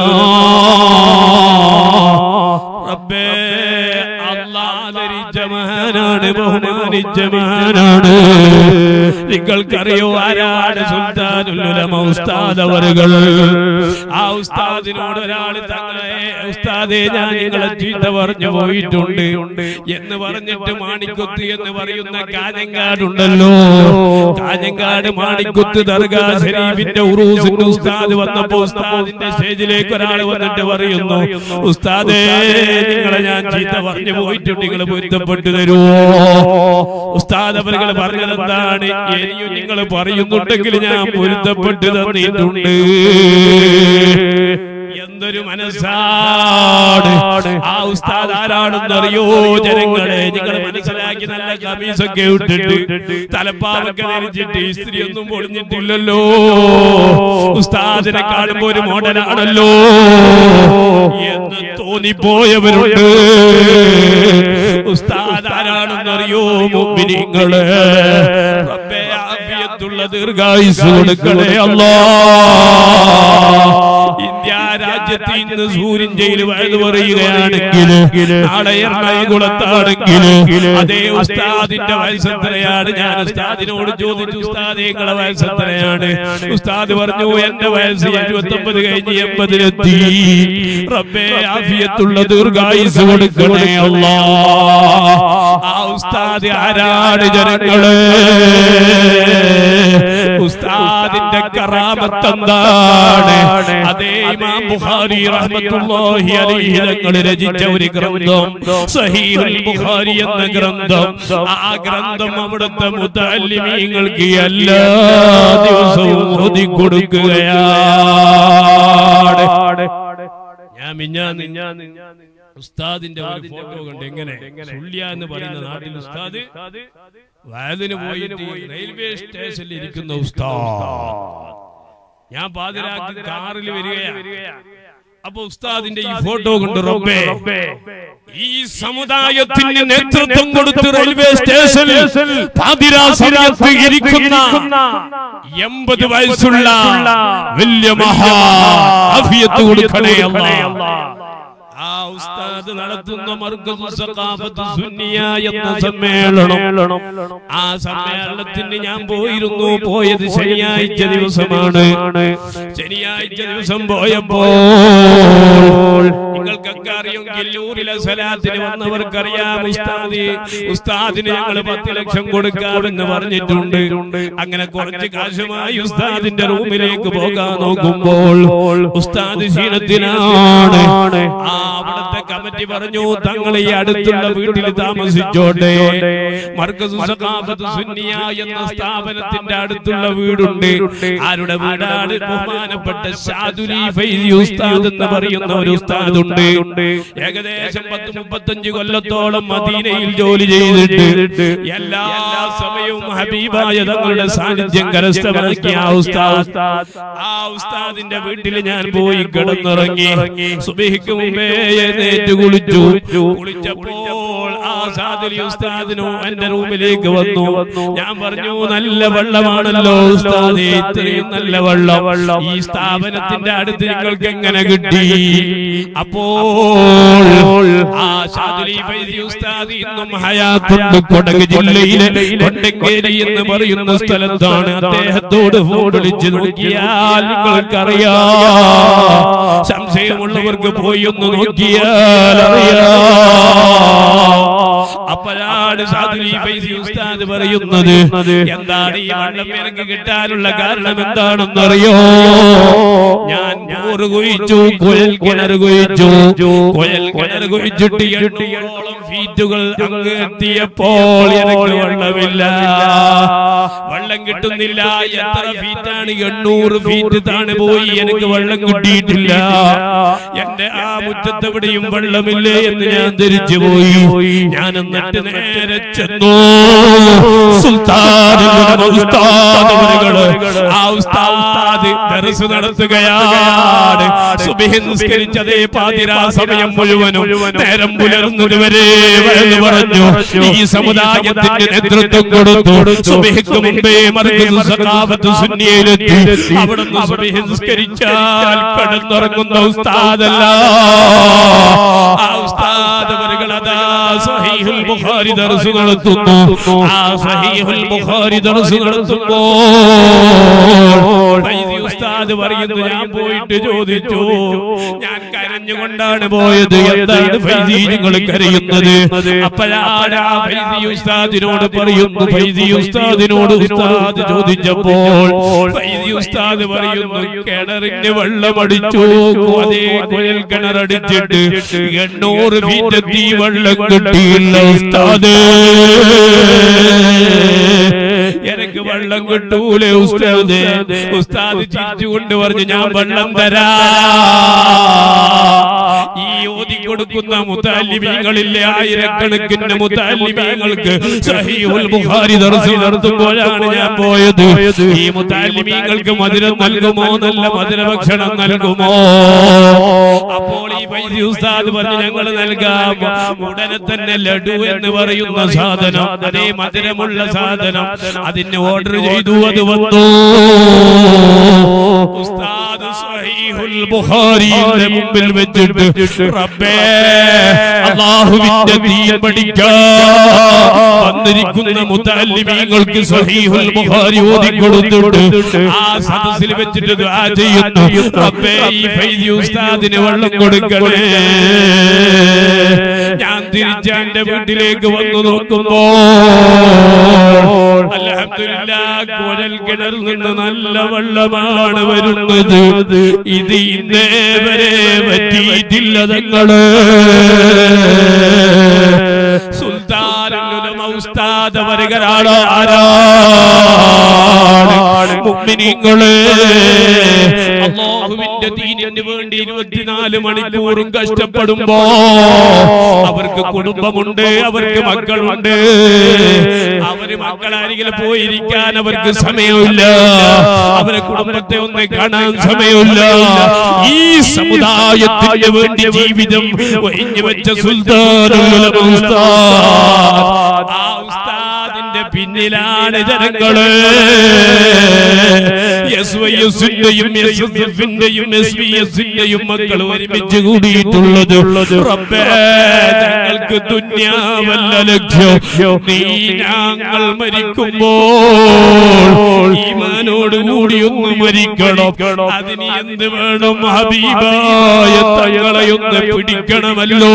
റബ്ബേ, അല്ലാഹ് മഹാനാണ്, ബഹുമാനിച്ച മഹാനാണ്. നിങ്ങൾക്കറിയോ ആരാണ് സുൽത്താനുൽ ഉലമ ഉസ്താദ് അവറുകൾ? ആ ഉസ്താദിനോട് ഒരാൾ തങ്ങളെ ഉസ്താദേ, ഞാൻ നിങ്ങളെ ചീത്ത പറഞ്ഞു പോയിട്ടുണ്ട് എന്ന് പറഞ്ഞിട്ട് മാണിക്കൊത്ത് എന്ന് പറയുന്ന കാഞ്ഞങ്ങാടുണ്ടല്ലോ, കാഞ്ഞങ്ങാട് മാണിക്കൊത്ത് ദർഗാ ശരീഫിന്റെ ഉറൂസിന്റെ ഉസ്താദ് വന്നപ്പോ ഉസ്താദിന്റെ സ്റ്റേജിലേക്ക് ഒരാൾ വന്നിട്ട് പറയുന്നു, ഉസ്താദേ, നിങ്ങളെ ഞാൻ ചീത്ത പറഞ്ഞു പോയിട്ടുണ്ട്, നിങ്ങൾ പൊരുത്തപ്പെട്ടു തരുമോ? ഉസ്താദ് അവരുകൾ പറഞ്ഞത് എന്താണ്? ഇനിയും നിങ്ങൾ പറയുന്നുണ്ടെങ്കിൽ ഞാൻ പൊരുത്തപ്പെട്ടു തന്നിട്ടുണ്ട് എന്തൊരു മനസ്സാണ്. ആ ഉസ്താദ് ആരാണെന്നറിയോ ജനങ്ങളെ? നിങ്ങൾ മനസ്സിലാക്കി നല്ല കമീസൊക്കെ ഇട്ടിട്ട് തലപ്പാവൊക്കെ ധരിച്ചിട്ട് ഇസ്ത്രി ഒന്നും പൊളിഞ്ഞിട്ടില്ലല്ലോ. ഉസ്താദിനെ കാണുമ്പോ ഒരു മോഡലാണല്ലോ എന്ന് തോന്നിപ്പോയവരുണ്ട്. ഉസ്താദ് ആരാണെന്നറിയോ മുഅ്മിനീങ്ങളെ? റബ്ബേ ആഫിയത്തുള്ള ദീർഘായുസ്സ് കൊടുക്കണേ അല്ലാഹ്. ഇന്ത്യ രാജ്യത്ത് ഇന്ന് സൂര്യഞ്ചയിൽ വഴുതു പറയുകയാണെങ്കിൽ നാളെ എറണാകുളത്താണെങ്കിൽ അതേ ഉസ്താദിന്റെ വയസ്സെത്രയാണ്? ഞാൻ ഉസ്താദിനോട് ചോദിച്ചു, ഉസ്താദേ നിങ്ങളെ വയസ്സെത്രയാണ്? ഉസ്താദ് പറഞ്ഞു എന്റെ വയസ്സ് എഴുപത്തി ഒമ്പത് കഴിഞ്ഞ് എൺപതിലെത്തി. റബ്ബേ ആഫിയത്തുള്ള ദീർഘായുസ്സ് കൊടുക്കണേ അല്ലാഹ്. ആ ഉസ്താദ് ആരാണ് ജനങ്ങളെ? ഉസ്താദിന്റെ കറാമത്ത് എന്താണ്? അതേ ഇമാം ബുഖാരി റഹ്മത്തുള്ളാഹി അലൈഹി തങ്ങൾ രചിച്ച ഒരു ഗ്രന്ഥം സഹീഹുൽ ബുഖാരി എന്ന ഗ്രന്ഥം. ആ ഗ്രന്ഥം അവിടുത്തെ മുതഅല്ലിമീങ്ങൾക്ക് എല്ലാ ദിവസവും ഓതി കൊടുക്കുകയാണ്. ഞാൻ മിഞ്ഞാന്ന് ഉസ്താദിന്റെ ഒരു ഫോട്ടോ കണ്ട് എങ്ങനെ സുള്ളിയ എന്ന് പറയുന്ന നാട്ടിൽ ഉസ്താദ് വയലിന് പോയിട്ട് റെയിൽവേ സ്റ്റേഷനിൽ ഇരിക്കുന്ന ഉസ്താദ്. ഞാൻ പാതിരാക്കി കാറിൽ വരികയാണ്. അപ്പൊ ഉസ്താദിന്റെ ഈ ഫോട്ടോ കൊണ്ട് റബ്ബേ ഈ സമുദായത്തിന് നേതൃത്വം കൊടുത്ത് റെയിൽവേ സ്റ്റേഷനിൽ പാതിരാ സമയത്ത് ഇരിക്കുന്ന എൺപത് വയസ്സുള്ള വലിയ മഹാ ആഫിയത്ത് കൊടുക്കണേ അല്ലാഹ്. ആ ഉസ്താദ് നടത്തുന്ന മർകസു സഖാഫത്ത് സുന്നിയ എന്ന സമ്മേളനം, ആ സമ്മേളനത്തിന് ഞാൻ പോയിരുന്നു. പോയത് ശനിയാഴ്ച ദിവസമാണ്. ശനിയാഴ്ച ദിവസം പോയപ്പോൾ നിങ്ങൾക്കൊക്കെ അറിയാം, കില്ലൂരിലെ സലാത്തിന് വന്നവർക്കറിയാം, ഉസ്താദ് ഉസ്താദിന് ഞങ്ങൾ പത്ത് ലക്ഷം കൊടുക്കാമെന്ന് പറഞ്ഞിട്ടുണ്ട്. അങ്ങനെ കുറച്ച് കാശുമായി ഉസ്താദിന്റെ റൂമിലേക്ക് പോകാൻ നോക്കുമ്പോൾ ഉസ്താദ് ക്ഷീണത്തിലാണ്. ആ അവിടുത്തെ കമ്മിറ്റി പറഞ്ഞു, തങ്ങൾ ഈ അടുത്തുള്ള വീട്ടിൽ താമസിച്ചോട്ടെ. മർകസു സഖാഫത്ത് സുന്നിയ എന്ന സ്ഥാപനത്തിന്റെ അടുത്തുള്ള വീടുണ്ട്. ആരുടെ വീടാണ്? ബഹുമാനപ്പെട്ട ശാദുലി ഫൈസി ഉസ്താദ് എന്ന് പറയുന്ന ഒരു ഉസ്താദ് ഉണ്ട്. ഏകദേശം പത്ത് മുപ്പത്തഞ്ച് കൊല്ലത്തോളം മദീനയിൽ ജോലി ചെയ്തിട്ട് എല്ലാ സമയവും ഹബീബായ തങ്ങളുടെ സാന്നിധ്യം കരസ്ഥമാക്കിയ ആ ഉസ്താദ്. ആ ഉസ്താദിന്റെ വീട്ടിൽ ഞാൻ പോയി കിടന്നിറങ്ങി. സുബ്ഹിക്ക് മുമ്പേ എഴുന്നേറ്റ് കുളിച്ചു. കുളിച്ചപ്പോൾ ആ സാദുലി ഉസ്താദിനോ എന്റെ റൂമിലേക്ക് വന്നു. ഞാൻ പറഞ്ഞു, നല്ല വെള്ളമാണല്ലോ ഉസ്താദേ, ഇത്രയും നല്ല വെള്ളം ഈ സ്ഥാപനത്തിന്റെ അടുത്ത് നിങ്ങൾക്ക് എങ്ങനെ കിട്ടി? അപ്പോൾ ആ സാദുലി ഫൈസി ഉസ്താദ് ഇന്നും ഹയാത്തുണ്ട്. കൊടക് ജില്ലയിലെ കൊണ്ടങ്കേരി എന്ന് പറയുന്ന സ്ഥലത്താണ്. അദ്ദേഹത്തോട് ഫോൺ വിളിച്ച് നോക്കിയാൽ നിങ്ങൾക്കറിയാം. സംശയമുള്ളവർക്ക് പോയി ഒന്ന് നോക്കിയാൽ അറിയാം. അപ്പോഴാണ് സാദുലി ഫൈസി ഉസ്താദ് പറയുന്നത്, എന്താണ് ഈ വെള്ളം എനിക്ക് കിട്ടാനുള്ള കാരണം എന്താണെന്നറിയോ? ഞാൻ ബോറ് കുഴിച്ചു, കുഴൽ കിണർ കുഴിച്ചു. കുഴൽ കിണർ കുഴിച്ചിട്ട് എണ്ണോളം ഫീറ്റുകൾ അങ്ങ് എത്തിയപ്പോൾ എനിക്ക് വെള്ളമില്ല, വെള്ളം കിട്ടുന്നില്ല. എത്ര ഫീറ്റാണ്? എണ്ണൂറ് ഫീറ്റ് താണു പോയി, എനിക്ക് വെള്ളം കിട്ടിയിട്ടില്ല. എന്റെ ആ മുറ്റത്തെവിടെയും വെള്ളമില്ലേ എന്ന് ഞാൻ ധരിച്ചു പോയി. ഞാൻ എന്നിട്ട് നേരെ ചെന്നു സുൽത്താൻ ഉസ്താദ് അവരുകള്. ആ ഉസ്താദ് ദർസ് നടത്തുകയാണ്. സുബ്ഹി നിസ്കരിച്ചതേ പാതിരാ സമയം മുഴുവനും നേരം പുലർന്നത് വരെ വഴന്നു പറഞ്ഞു. ഈ സമുദായത്തിന്റെ നേതൃത്വം കൊടുത്തു. സുബ്ഹിക്ക് മുമ്പേ മർകസു സഖാഫത്ത് സുന്നിയയിലെത്തി. അവിടുന്ന് സുബ്ഹി നിസ്കരിച്ചാൽ കടന്നുറങ്ങുന്ന ഉസ്താദല്ല. ആ ഉസ്താദ് അവരുകൾ അതാ സഹീഹുൽ ബുഖാരി ദർസ് നടത്തുന്നു. ആ സഹീഹുൽ ബുഖാരി ദർസ് നടത്തുമ്പോൾ ഫൈസി ഉസ്താദ് പറയുന്നു, ഞാൻ പോയിട്ട് ചോദിച്ചു, ഞാൻ കരഞ്ഞുകൊണ്ടാണ് പോയത്, എന്താണ് ഫൈസി നിങ്ങൾ കരയുന്നത്? അപ്പോഴാണ് ആ ഫൈസി ഉസ്താദിനോട് പറയുന്നു, ഫൈസി ഉസ്താദിനോട് ഉസ്താദ് ചോദിച്ചപ്പോൾ ഫൈസി ഉസ്താദ് പറയുന്നു, കിണറിന് വെള്ളമടിച്ചു. അതേ കുഴൽ കിണറടിച്ചിട്ട് എണ്ണൂറ് ഫീറ്റെത്തി വെള്ളം കിട്ടിയില്ല ഉസ്താദ്. എനിക്ക് വെള്ളം കിട്ടൂലേ ഉസ്താദ്. ഉസ്താദ് ചിരിച്ചുകൊണ്ട് പറഞ്ഞു ഞാൻ വെള്ളം തരാ. ഈ ഓതി കൊടുക്കുന്ന മുതല്ലിമീങ്ങളില്ലേ, ആയിരക്കണക്കിന് മുതല്ലിമീങ്ങൾക്ക് സഹീഹുൽ ബുഖാരി ദർസ് നടത്തുമ്പോഴാണ് ഞാൻ പോയത്. ഈ മുതല്ലിമീങ്ങൾക്ക് മധുരം നൽകുമോ, നല്ല മധുര ഭക്ഷണം നൽകുമോ? അപ്പോൾ ഈ വൈദ്യ ഉസ്താദ് പറഞ്ഞു ഞങ്ങൾ നൽകാം. ഉടനെ തന്നെ ലഡു എന്ന് പറയുന്ന സാധനം, അതേ മധുരമുള്ള സാധനം, അതിന് ഓർഡർ ചെയ്തു. അത് വന്നു. ഉസ്താദ് സഹീഹുൽ ബുഖാരിയുടെ മുമ്പിൽ വെച്ചിട്ട് റബ്ബേ അല്ലാഹുവിന്റെ ദീൻ പഠിക്കാൻ വന്നിരിക്കുന്ന മുതല്ലിമീങ്ങൾക്ക് സഹീഹുൽ ബുഖാരി ഓതി കൊടുത്തിട്ട് ആ സദസ്സിൽ വെച്ചിട്ട് ദുആ ചെയ്യുന്നു. റബ്ബേ ഈ ഫൈസി ഉസ്താദിന് വെള്ളം കൊടുക്കണേ. ഞാൻ തിരിച്ച് എന്റെ വീട്ടിലേക്ക് വന്നു നോക്കുമ്പോൾ അൽഹംദുലില്ലാഹ് കുഴൽ കിണറിൽ നിന്ന് നല്ല വെള്ളമാണ് വരുന്നത്. ഇത് ഇന്നേ വരെ പറ്റിയിട്ടില്ല. തങ്ങള് സുൽത്താനുൽ ഉലമ ഉസ്താദ് അവരുകളാണ്. ആരാണ് മുഅ്മിനീങ്ങളെ? അല്ലാഹുവിന്റെ ദീനിന് വേണ്ടി ഇരുപത്തിനാല് മണിക്കൂറും കഷ്ടപ്പെടുമ്പോ അവർക്ക് കുടുംബമുണ്ട്, അവർക്ക് മക്കളുണ്ട്. അവര് മക്കളരികിൽ പോയിരിക്കാൻ അവർക്ക് സമയമില്ല. അവരെ കുടുംബത്തെ ഒന്ന് കാണാൻ സമയമില്ല. ഈ സമുദായത്തിന് വേണ്ടി ജീവിതം ഒഴിഞ്ഞു വെച്ച സുൽത്താനുൽ ഉലമ ഉസ്താദ്, ആ ഉസ്താദിന്റെ പിന്നിലാണ് ജനങ്ങള്. എസ് വൈ എസിന്റെയും എസ് എസ് എഫിന്റെയും എസ് വി എസിന്റെയും മക്കൾ ഒരുമിച്ച് കൂടിയിട്ടുള്ളത്. റബ്ബേ ഞങ്ങൾക്ക് ദുനിയാവല്ല ലക്ഷ്യം. നീ ഞങ്ങൾ മരിക്കുമ്പോൾ ഈമാനോട് കൂടി ഒന്ന് മരിക്കണം. അതിന് എന്ത് വേണം? ഹബീബായ തങ്ങളെ ഒന്ന് പിടിക്കണമല്ലോ.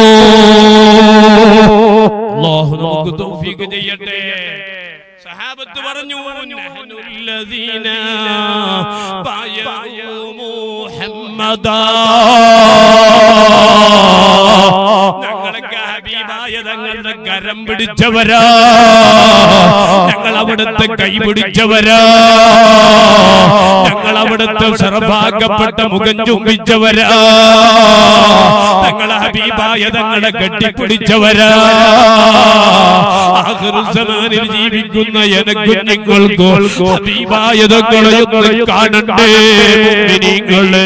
അല്ലാഹു നമുക്ക് തൗഫീഖ് ചെയ്യട്ടെ. സഹാബത്ത് പറഞ്ഞു നഹ്നുല്ലദീന ബയഉ മുഹമ്മദാ, ഞങ്ങളൊക്കെ ഹബീബായ തങ്ങളുടെ കരം പിടിച്ചവരാ, ഞങ്ങൾ അവിടുത്തെ കൈ പിടിച്ചവരാ, ഞങ്ങൾ അവിടുത്തെ ശറഫാക്കപ്പെട്ട മുഖം ചുംബിച്ചവരാ, ഞങ്ങളെ ഹബീബായ തങ്ങളെ കെട്ടിപ്പിടിച്ചവരാ. ആഖിറുസ്സമാനിൽ ജീവിക്കുന്ന എനക്കും നിങ്ങൾക്കും ഹബീബായ തങ്ങളെ ഒന്ന് കാണണ്ടേ മുഅ്മിനീങ്ങളെ?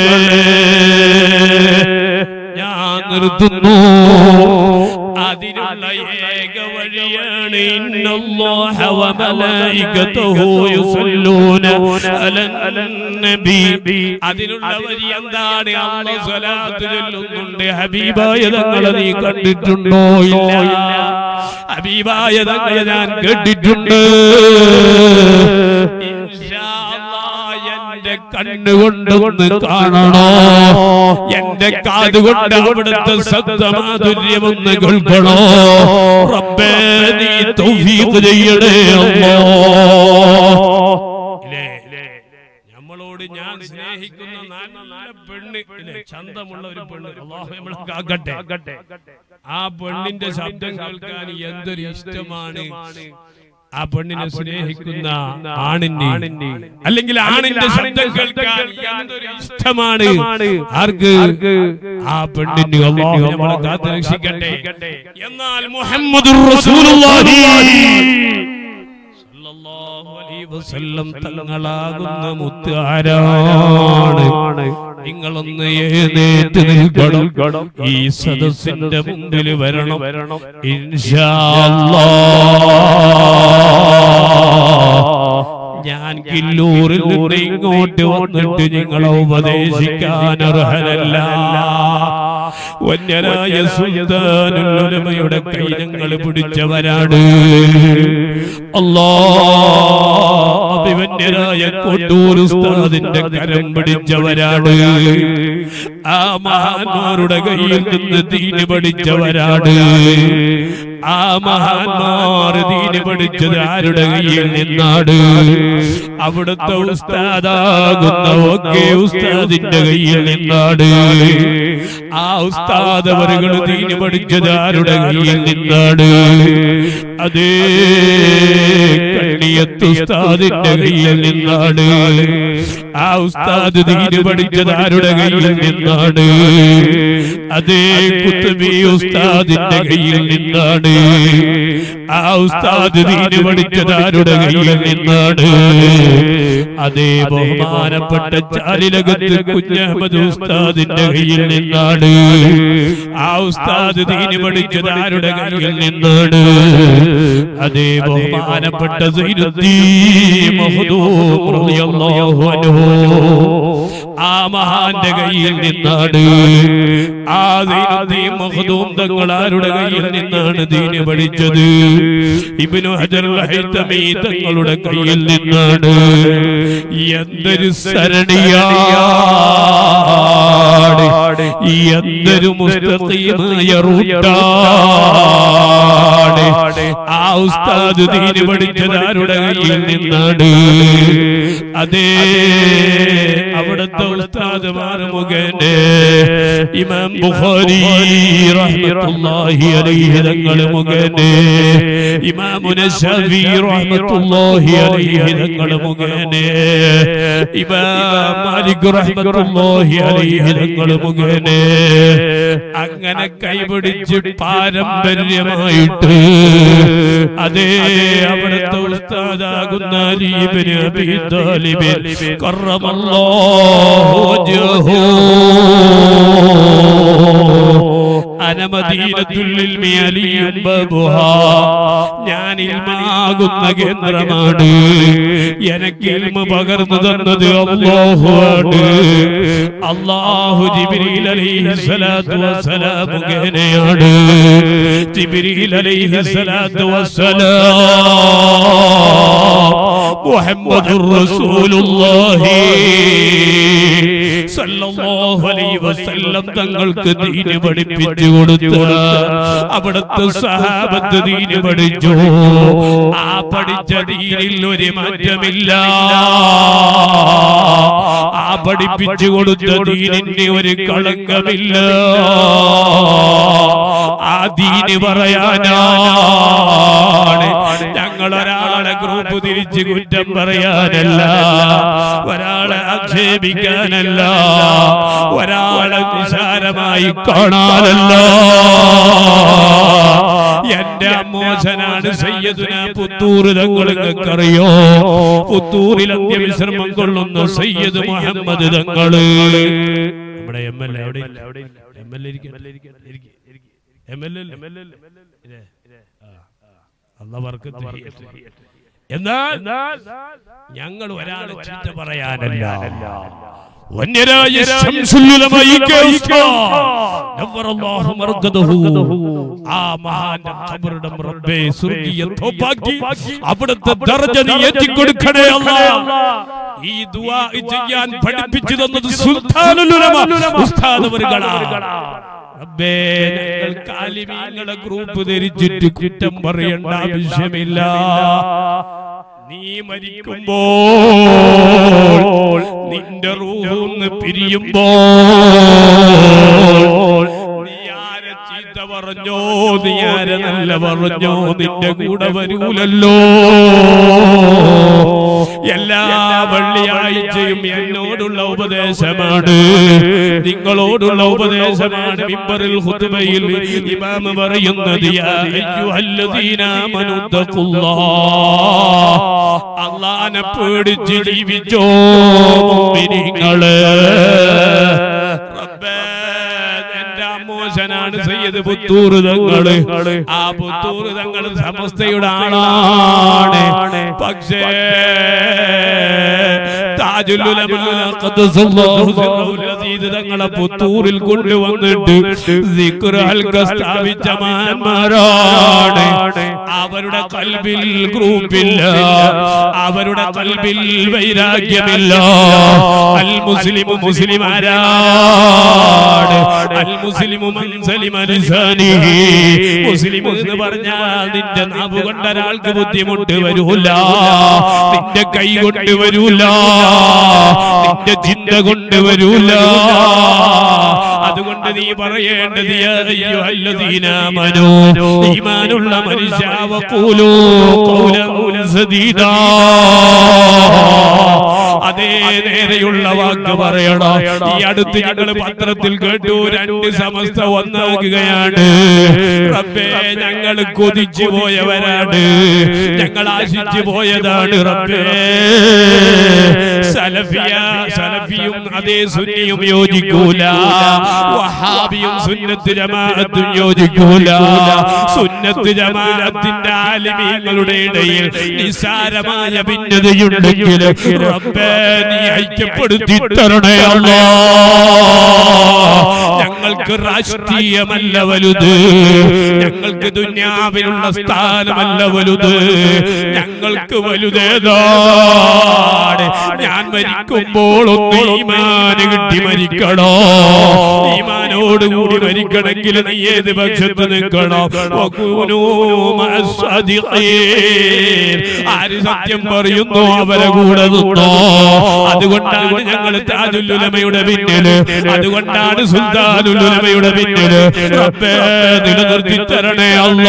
ഞാൻ നിർത്തുന്നു. അതിനുള്ള ഏക വഴിയാണ് ഇന്നല്ലാഹ വ മലായികതുഹു യുസല്ലൂന അലൻ നബി. അതിനുള്ള വഴി എന്താണ്? അല്ലാഹു സ്വലാത്ത് ചൊല്ലുന്നുണ്ട്. ഹബീബായ തങ്ങളെ നീ കണ്ടിട്ടുണ്ടോ? ഇല്ല. ഹബീബായ തങ്ങളെ ഞാൻ കേട്ടിട്ടുണ്ട്. ഇൻഷാ അല്ലാഹ് എന്റെ കണ്ണുകൊണ്ട് ഒന്ന് കാണണോ, എന്റെ കാതുകൊണ്ട് അവിടുത്തെ ശബ്ദമാധുര്യം ഒന്ന് കേൾക്കണോ? റബ്ബേ നീ തൗഫീഖ് ചെയ്യണേ അല്ലാഹ്. നമ്മളോട് ഞാൻ സ്നേഹിക്കുന്ന നല്ല പെണ്ണ്, ചന്തമുള്ള ഒരു പെണ്ണ്, അല്ലാഹു നമ്മളെ കാക്കട്ടെ. ആ പെണ്ണിന്റെ ശബ്ദം കേൾക്കാൻ എന്തൊരു ഇഷ്ടമാണ്. ആ പെണ്ണിനെ സ്നേഹിക്കുന്ന ആണിന്, അല്ലെങ്കിൽ ആണിന്റെ ശബ്ദം കേൾക്കാൻ എന്തൊരു ഇഷ്ടമാണ്. ആർക്ക്? ആ പെണ്ണിന്. അല്ലാഹു നമ്മളെ കാത്ത് രക്ഷിക്കട്ടെ. എന്നാൽ മുഹമ്മദുർ റസൂലുള്ളാഹി സല്ലല്ലാഹു അലൈഹി വസല്ലം തങ്ങളാകുന്ന മുത്ത് ആരാണ്? നിങ്ങളൊന്ന് എഴുന്നേറ്റ് നിൽക്കണം. ഈ സദസ്സിന്റെ മുമ്പിൽ വരണം ഇൻഷാ അല്ലാഹ്. ഞാൻ കില്ലൂരിൽ നിന്ന് ഇങ്ങോട്ട് വന്നിട്ട് നിങ്ങളെ ഉപദേശിക്കാൻ അർഹനല്ല. വന്യരായ സുൽത്താനുൽ ഉലമയുടെ കൈ ഞങ്ങൾ പിടിച്ചവരാണ്. അല്ലാഹ് അഭിവന്യരായ കൊണ്ടൂർ ഉസ്താദിന്റെ കരം പിടിച്ചവരാണ്. ആ മഹാന്മാരുടെ കയ്യിൽ നിന്ന് ദീന് പഠിച്ചവരാണ്. ആ മഹാന്മാർ ദീന് പഠിച്ചത് ആരുടെ കയ്യിൽ നിന്നാണ്? അവിടുത്തെ ഉസ്താദാകുന്ന ഒക്കെ ഉസ്താദിന്റെ കയ്യിൽ നിന്നാണ്. ആ ഉസ്താദ് അവരുകൾ ദീന് പഠിച്ചത് ആരുടെ കയ്യിൽ നിന്നാണ്? അതേ കണ്ണി കണ്ണിയത്ത് ഉസ്താദിന്റെ കയ്യിൽ നിന്നാണ്. ആ ഉസ്താദ് ദീന് പഠിച്ചത് ആരുടെ കയ്യിൽ നിന്നാണ്? അതേ കുത്തുബി ഉസ്താദിന്റെ കയ്യിൽ നിന്നാണ്. ആ ഉസ്താദ് ദീന് പഠിച്ചത് ആരുടെ കയ്യിൽ നിന്നാണ്? അതേ ബഹുമാനപ്പെട്ട ചാലിലകത്ത് കുഞ്ഞഹമ്മദ് ഉസ്താദിന്റെ കയ്യിൽ നിന്നാണ്. ആ ഉസ്താദ് ദീന് പഠിച്ചത് ആരുടെ കയ്യിൽ നിന്നാണ്? അതേ ബഹുമാനപ്പെട്ട സൈനുദ്ദീൻ മഖ്ദൂം റളിയല്ലാഹു അൻഹു ആ മഹാന്റെ കയ്യിൽ നിന്നാണ്. ആ സൈനുദ്ദീൻ മഖ്ദൂം തങ്ങൾ ആരുടെ കയ്യിൽ നിന്നാണ് ദീന് പഠിച്ചത്? ഇബ്നു ഹജർ അൽ ഹൈതമി തങ്ങളുടെ കയ്യിൽ നിന്നാണ്. എന്തൊരു സരണിയാണ്, എന്തൊരു മുസ്തഖീമായ റൂട്ടാണ്. ആ ഉസ്താദ് ദീന് പഠിച്ചത് ആരുടെ കയ്യിൽ നിന്നാണ്? അതേ അവിടുത്തെ ഉസ്താദുമാർ മുഖേന ഇമാം ബുഖാരി റഹ്മത്തുള്ളാഹി അലൈഹി തങ്ങൾ മുഖേന ഇമാമുന ശഫീ റഹ്മത്തുള്ളാഹി അലൈഹി തങ്ങൾ മുഖേന ഇമാം മാലിക് റഹ്മത്തുള്ളാഹി അലൈഹി തങ്ങൾ മുഖേന അങ്ങനെ കൈപിടിച്ച് പാരമ്പര്യമായിട്ട് അതേ അവിടുത്തെ ഉസ്താദാകുന്ന അലി ഇബ്നു അബീ താലിബ് കറമല്ലാഹു വജ്ഹഹു അന മദീനത്തുൽ ഇൽമി അലിയും ബബുഹാ ഞാൻ ഇൽമാകുന്ന കേന്ദ്രമാണ്. എനിക്ക് ഇൽമ പകർന്നു തന്നത് അല്ലാഹുവാണ്. അല്ലാഹു ജിബ്രീൽ അലൈഹിസ്സലാത്തു വസ്സലാം മുഖേനയാണ്. ജിബ്രീൽ അലൈഹിസ്സലാത്തു വസ്സലാം മുഹമ്മദുർ റസൂലുള്ളാഹി സല്ലല്ലാഹു അലൈഹി വസല്ലം തങ്ങൾക്ക് ദീന് പഠിപ്പിച്ചു കൊടുത്തു. അവിടുത്തെ സഹാബത്ത് ദീന് പഠിച്ചു. ആ പഠിച്ച ദീനിൽ ഒരു മാറ്റമില്ല. ആ പഠിപ്പിച്ചു കൊടുത്ത ദീനിന് ഒരു കളങ്കമില്ല. ആ ദീന് പറയാനാണ്. ഞങ്ങൾ ഒരാളെ ഗ്രൂപ്പ് തിരിച്ച് കുറ്റം പറയാനല്ല, ഒരാളെ ആക്ഷേപിക്കാനല്ല, ഒരാളെ നിസാരമായി കാണാനല്ല. എന്റെ അമ്മോശനാണ് സയ്യിദുന പുത്തൂർ തങ്ങൾ. നിങ്ങൾക്കറിയോ പുത്തൂരിൽ അന്ത്യവിശ്രമം കൊള്ളുന്ന സയ്യിദ് മുഹമ്മദ് തങ്ങള് നമ്മുടെ എം എൽ എ എവിടെ M L A M L A അല്ലാഹു ബർക്കത്ത് ചെയ്യട്ടെ. എന്നാൽ ഞങ്ങൾ ഒരാളെ ചീത്ത പറയാനല്ല. വന്യരായ ശംസുൽ ഉലമ ഇകെ ഉസ്താദ് നവറല്ലാഹു മർഖദഹു ആ മഹാന്റെ ഖബറിടം റബ്ബേ സ്വർഗ്ഗീയ തോപ്പാക്കി അവിടുത്തെ ദർജ നീ ഏറ്റിക്കൊടുക്കണേ അല്ലാഹ്. ഈ ദുആ ചെയ്യാൻ പഠിപ്പിച്ചു തന്നത് സുൽത്താനുൽ ഉലമ ഉസ്താദ് അവറുകളാണ്. റബ്ബേ ഞങ്ങൾ കാലിമീങ്ങളെ ഗ്രൂപ്പ് ധരിച്ചിട്ട് കുറ്റം പറയേണ്ട ആവശ്യമില്ല. നീ മരിക്കുമ്പോൾ നിന്റെ റൂഹ് പിരിയുമ്പോൾ നീ ആരെ ചീത്ത പറഞ്ഞോ, നീ ആരെ നല്ല പറഞ്ഞോ, നിന്റെ കൂടെ വരൂലല്ലോ. എല്ലാ വെള്ളിയാഴ്ചയും എന്നോടുള്ള ഉപദേശമാണ്, നിങ്ങളോടുള്ള ഉപദേശമാണ്. മിമ്പറിൽ ഖുതുബയിൽ ഇമാം പറയുന്നത് യാ അയ്യുഹല്ലദീന ആമനൂ തഖുല്ലാഹ്, അല്ലാഹനെ പേടിച്ച് ജീവിച്ചോ മുഅ്മിനീങ്ങളെ. റബ്ബേ എന്റെ അമ്മോശനാണ് സയ്യിദ് പുത്തൂർ തങ്ങള്. ആ പുത്തൂർ തങ്ങൾ സമസ്തയുടെ ആളാണ്. പക്ഷേ താജുൽ ഉലമ ഖദ്ദസല്ലാഹു സിർറഹുൽ അസീസ് തങ്ങളെ പുത്തൂരിൽ കൊണ്ടുവന്നിട്ട് സിക്ർ ഹൽഖ സ്ഥാപിച്ച മഹാന്മാരാണ്. അവരുടെ ഖൽബിൽ ഗ്രൂപ്പില്ല, അവരുടെ ഖൽബിൽ വൈരാഗ്യമില്ല. അൽ മുസ്ലിം മുസ്ലിം ആരാണ്? അൽ മുസ്ലിമു മൻ സലിമ ലിസാനിഹി മുസ്ലിം എന്ന് പറഞ്ഞാൽ നിന്റെ നാവ് കൊണ്ട് ഒരാൾക്ക് ബുദ്ധിമുട്ട് വരൂല, നിന്റെ കൈ കൊണ്ട് വരൂല, നിന്റെ ചിന്ത കൊണ്ട് വരൂല. അതുകൊണ്ട് നീ പറയേണ്ടത് യാ അയ്യുഹല്ലദീന ആമനൂ ഈമാനുള്ള മനുഷ്യ വഖൂലൂ ഖൗലൻ സദീദാ അതേ നേരെയുള്ള വാക്ക് പറയണം. ഈ അടുത്ത് ഞങ്ങൾ പത്രത്തിൽ കേട്ടു രണ്ട് സമസ്ത ഒന്നാകുകയാണ്. റബ്ബേ ഞങ്ങൾ കൊതിച്ചു പോയവരാണ്, ഞങ്ങൾ ആശിച്ചു പോയതാണ് റബ്ബേ. സലഫിയ സലഫിയും അതേ സുന്നിയും യോജിക്കൂല, വഹാബിയും സുന്നത്ത് ജമാഅത്തും യോജിക്കൂല. സുന്നത്ത് ജമാഅത്തിന്റെ ആലിമീങ്ങളുടെ ഇടയിൽ നിസാരമായ ഭിന്നതയുണ്ടെങ്കിൽ റബ്ബേ നീ ഐക്യപ്പെടുത്തി തരണേ അല്ലാഹ്. ഞങ്ങൾക്ക് രാഷ്ട്രീയമല്ല വലുത്, ഞങ്ങൾക്ക് ദുനിയാവിലുള്ള സ്ഥാനമല്ല വലുത്, ഞങ്ങൾക്ക് വലുതേതാണ് ഞാൻ മരിക്കുമ്പോൾ ഒന്ന് ഈമാന് കിട്ടി മരിക്കണോ. ഈമാനോടുകൂടി മരിക്കണമെങ്കിൽ നീ ഏത് പക്ഷത്ത് നിൽക്കണം? ആര് സത്യം പറയുന്നു അവരെ കൂടെ നിന്നോ. അതുകൊണ്ടാണ് ഞങ്ങൾ താജുൽ ഉലമയുടെ പിന്നില്, അതുകൊണ്ടാണ് സുൽത്താനുൽ ഉലമയുടെ പിന്നില്. റബ്ബേ നിലനിർത്തി തരണേ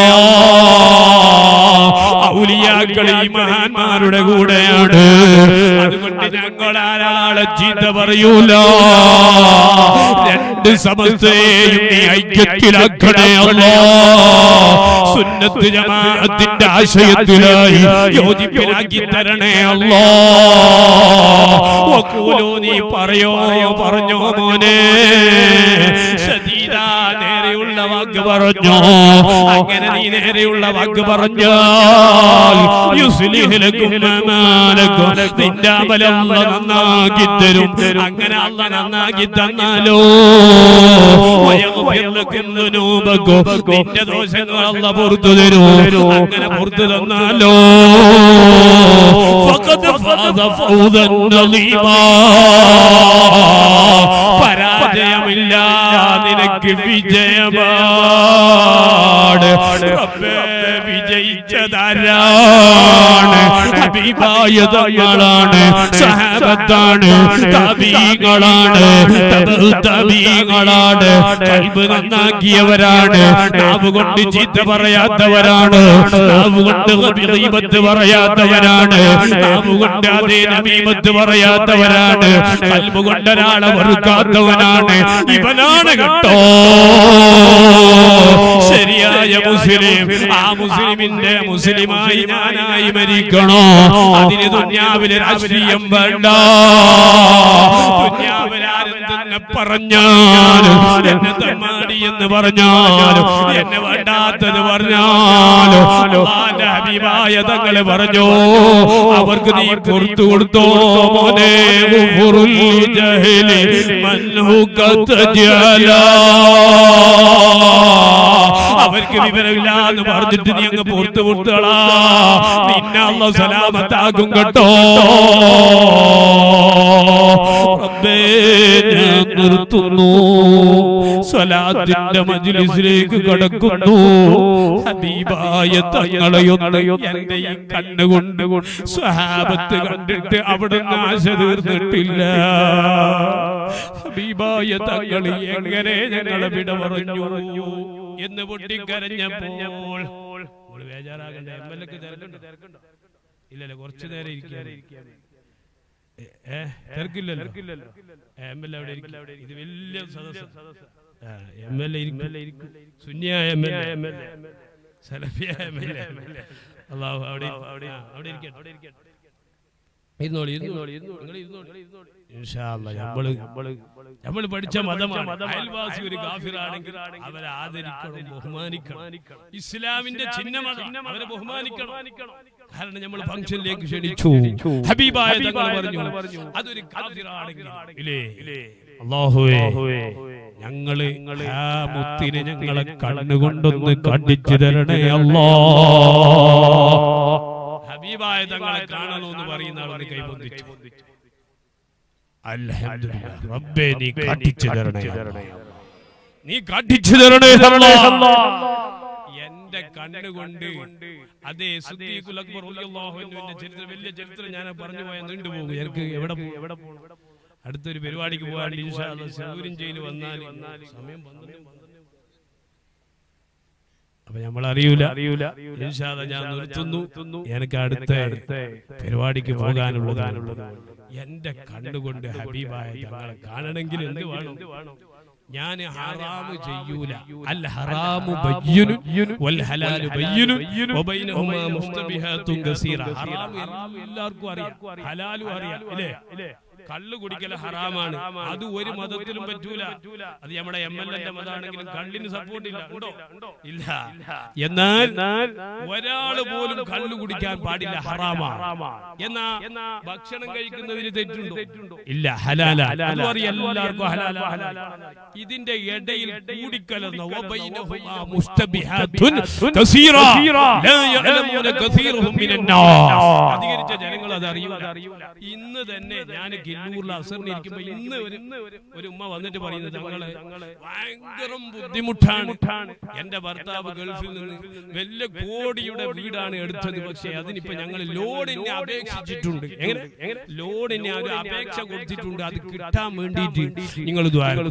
അല്ലാഹ്. ഔലിയാക്കൾ ഈ മഹാന്മാരുടെ കൂടെയാണ്. അതുകൊണ്ട് ഞങ്ങൾ ആരാളെ ചീത്ത പറയൂല. രണ്ട് സമസ്തയെയും നീ ഐക്യത്തിലാക്കണേ അല്ലാഹ്. സുന്നത്ത് ജമാഅത്തിന്റെ ആശയത്തിലായി യോജിപ്പിലാക്കി തരണേ അല്ലാഹ്. വഖൂലൂ നീ പറയോ പറഞ്ഞോ മോനെ സദീദാ നേരെയുള്ള വാക്ക് പറഞ്ഞോ. അങ്ങനെ നീ നേരെയുള്ള വാക്ക് പറഞ്ഞാൽ യുസ്ലിഹ് ലക്കും അമാലക്കും നിന്റെ അമലം അല്ലാഹ് നന്നാക്കി തരും. അങ്ങനെ അല്ലാഹ് നന്നാക്കി തന്നാലോ വയഗ്ഫിർ ലക്കും ദുനൂബക്കും നിന്റെ ദോഷങ്ങൾ അല്ലാഹ് പുറത്തു തരും. അങ്ങനെ പുറത്തു തന്നാലോ ഫഖദ് ഫാദ ഫൗദൻ അളീമാ പരാജയമില്ല നിനക്ക് വിജയമാണ്. റബ്ബേ വിജയിച്ചതാരാണ്? ഹബീബായ തങ്ങളാണ്, സഹാബത്താണ്, താബീങ്ങളാണ്, തബഉ താബീങ്ങളാണ്. ഖൽബ് നന്നാക്കിയവരാണ്, നാവ് കൊണ്ട് ചീത്ത പറയാത്തവരാണ്, നാവ് കൊണ്ട് ഗീബത്ത് പറയാത്തവരാണ്, നാവ് കൊണ്ട് അതേ നമീമത്ത് പറയാത്തവരാണ്, ഖൽബ് കൊണ്ട് ഒരാളെ വെറുക്കാത്തവനാണ്. ഇവനാണ് കേട്ടോ ശരിയായ മുസ്ലിം. ആ മുസ്ലിമിന്റെ മുസ്ലിമായി ഞാനായി മരിക്കണോ. അതിന് ദുനിയാവിലെ രാഷ്ട്രീയം വേണ്ട. ദുനിയാവിലാരും തന്നെ പറഞ്ഞാലും, എന്നെ തമ്മാടി എന്ന് പറഞ്ഞാലും, എന്നെ വേണ്ടാത്തത് പറഞ്ഞാലും, അല്ലാഹുവിന്റെ ഹബീബായ തങ്ങളെ പറഞ്ഞോ അവർക്ക് നീ പുറത്തു കൊടുത്തോ മോനെ. ഗുഫുറുൽ ജഹലി മൻഹുകത ജലാ അവർക്ക് വിവരമില്ല എന്ന് പറഞ്ഞിട്ട് നീ അങ്ങ് പുറത്തു കൊടുത്തളാ. നിന്നെ അല്ലാഹു സലാമത്താക്കും കേട്ടോ. റബ്ബേ ഞാൻ നിർത്തുന്നു, സ്വലാത്തിന്റെ മജ്ലിസിലേക്ക് കടക്കുന്നു. ഹബീബായ തങ്ങളെയൊന്ന് എന്റെ ഈ കണ്ണുകൊണ്ട് സ്വഹാബത്ത് കണ്ടിട്ട് അവിടുന്ന് ആശ തീർന്നിട്ടില്ല. ഹബീബായ തങ്ങൾ എങ്ങനെ ഞങ്ങളെ വിട പറഞ്ഞു എന്ന് പൊട്ടിക്കരഞ്ഞപ്പോൾ ബേജാറാകണ്ട. എം എൽ എക്ക് തിരക്കുണ്ടോ? ഇല്ലല്ലോ, കുറച്ചു നേരം ഇരിക്കാൻ തിരക്കില്ലല്ലോ. എം എൽ എ അവിടെ ഇരിക്കും. ഇത് വലിയ സദസ്സ്. എം എൽ എ ഇരിക്കും, സുന്നിയായ എം എൽ എ, സലഫിയായ എം എൽ എ. അല്ലാഹു അവിടെ അവിടെ ഇരിക്കട്ടെ. ഇരുന്നോളി ഇരുന്നോളി നിങ്ങൾ ഇരുന്നോളി. ഇൻഷാ അല്ലാഹ് നമ്മള് നമ്മൾ പഠിച്ച മതമാണ്. അയൽവാസി ഒരു കാഫിറാണെങ്കിൽ അവരെ ആദരിക്കണം, ബഹുമാനിക്കണം. ഇസ്ലാമിന്റെ ചിഹ്നമാണ്, അവരെ ബഹുമാനിക്കണം. കാരണം നമ്മൾ ഫംഗ്ഷനിലേക്ക് ക്ഷണിച്ചു, ഹബീബായ തങ്ങൾ പറഞ്ഞു അതൊരു കാഫിറാണെങ്കിൽ ഇല്ലേ. അല്ലാഹുവേ ഞങ്ങള് ആ മുത്തിനെ ഞങ്ങളെ കണ്ണുകൊണ്ടൊന്ന് കണ്ടിച്ചു തരണേ അല്ലാഹ്. ഹബീബായ തങ്ങളെ കാണണമെന്ന് പറയുന്ന ആളെ കൈബന്ധിച്ചു. അൽഹംദുലില്ലാഹ് റബ്ബേ നീ കാട്ടിച്ചു തരണേ. നീ കാട്ടിച്ചു തരണേ എന്റെ കണ്ണുകൊണ്ട്. അതേ സിദ്ദീഖുൽ അക്ബർ റളിയല്ലാഹു അൻഹുവിന്റെ ചരിത്രം, വലിയ ചരിത്രം ഞാൻ പറഞ്ഞു പോയാൽ നീണ്ടുപോകും. എനിക്ക് എവിടെ എവിടെ അടുത്തൊരു പരിപാടിക്ക് പോകാൻ ഇൻഷാ അല്ലാഹ് സൗകര്യം ചെയ്ത് വന്നാൽ സമയം പന്ത്രണ്ട് അപ്പൊ നമ്മൾ അറിയൂല അറിയൂല ഇൻഷാ അല്ലാഹ് ഞാൻ നിർത്തുന്നു. എനിക്ക് അടുത്ത പരിപാടിക്ക് പോകാനുള്ളതാണ്. എന്റെ കണ്ണുകൊണ്ട് ഹബീബായ തങ്ങളെ കാണണമെങ്കിൽ എന്ത് വേണം? ഞാൻ ഹറാമു ചെയ്യൂല. അൽ ഹറാമു ബയ്യിനു വൽ ഹലാലു ബയ്യിനു വബൈനഹുമാ മുസ്തബിഹാത്തുൻ കസീറ. ഹറാം എല്ലാവർക്കും അറിയാം, ഹലാലും അറിയാം അല്ലേ? കള്ളു കുടിക്കൽ ഹറാമാണ്. അത് ഒരു മതത്തിലും പറ്റൂല. അത് നമ്മുടെ എം എൽ എന്റെ മതമാണെങ്കിലും കള്ളിന് സപ്പോർട്ട് ഇല്ല. ഉണ്ടോ? ഇല്ല. എന്നാൽ ഒരാള് പോലും കള്ളു കുടിക്കാൻ പാടില്ല, ഹറാമാണ്. എന്നാ ഭക്ഷണം കഴിക്കുന്നതിന് തെറ്റുണ്ടോ? ഇല്ല, ഹലാലാണ്. അതും അറിയാം എല്ലാവർക്കും, ഹലാലാണ്. ഇതിന്റെ ഇടയിൽ കൂടിക്കലർന്ന വബൈനഹുമാ മുസ്തബിഹാത്തുൻ കസീറ ലാ യഅലമൂന കസീറുഹും മിനന്നാസ്. അധികരിച്ച ജനങ്ങൾ അത് അറിയൂല. ഇന്ന് തന്നെ ഞാൻ കില്ലൂരിൽ അസറിനിരിക്കുമ്പോ ഇന്ന് ഒരു ഉമ്മ വന്നിട്ട് പറയുന്നത് ഞങ്ങള് ഭയങ്കര ബുദ്ധിമുട്ടാണ്. എന്റെ ഭർത്താവ് ഗൾഫിൽ നിന്ന് വലിയ കോടിയുടെ വീടാണ് എടുത്തത്. പക്ഷെ അതിനിപ്പോ ഞങ്ങൾ ലോണിനെ അപേക്ഷിച്ചിട്ടുണ്ട്. എങ്ങനെ ലോണിനെ ഒരു അപേക്ഷ കൊടുത്തിട്ടുണ്ട്. അത് കിട്ടാൻ വേണ്ടിയിട്ട് നിങ്ങൾ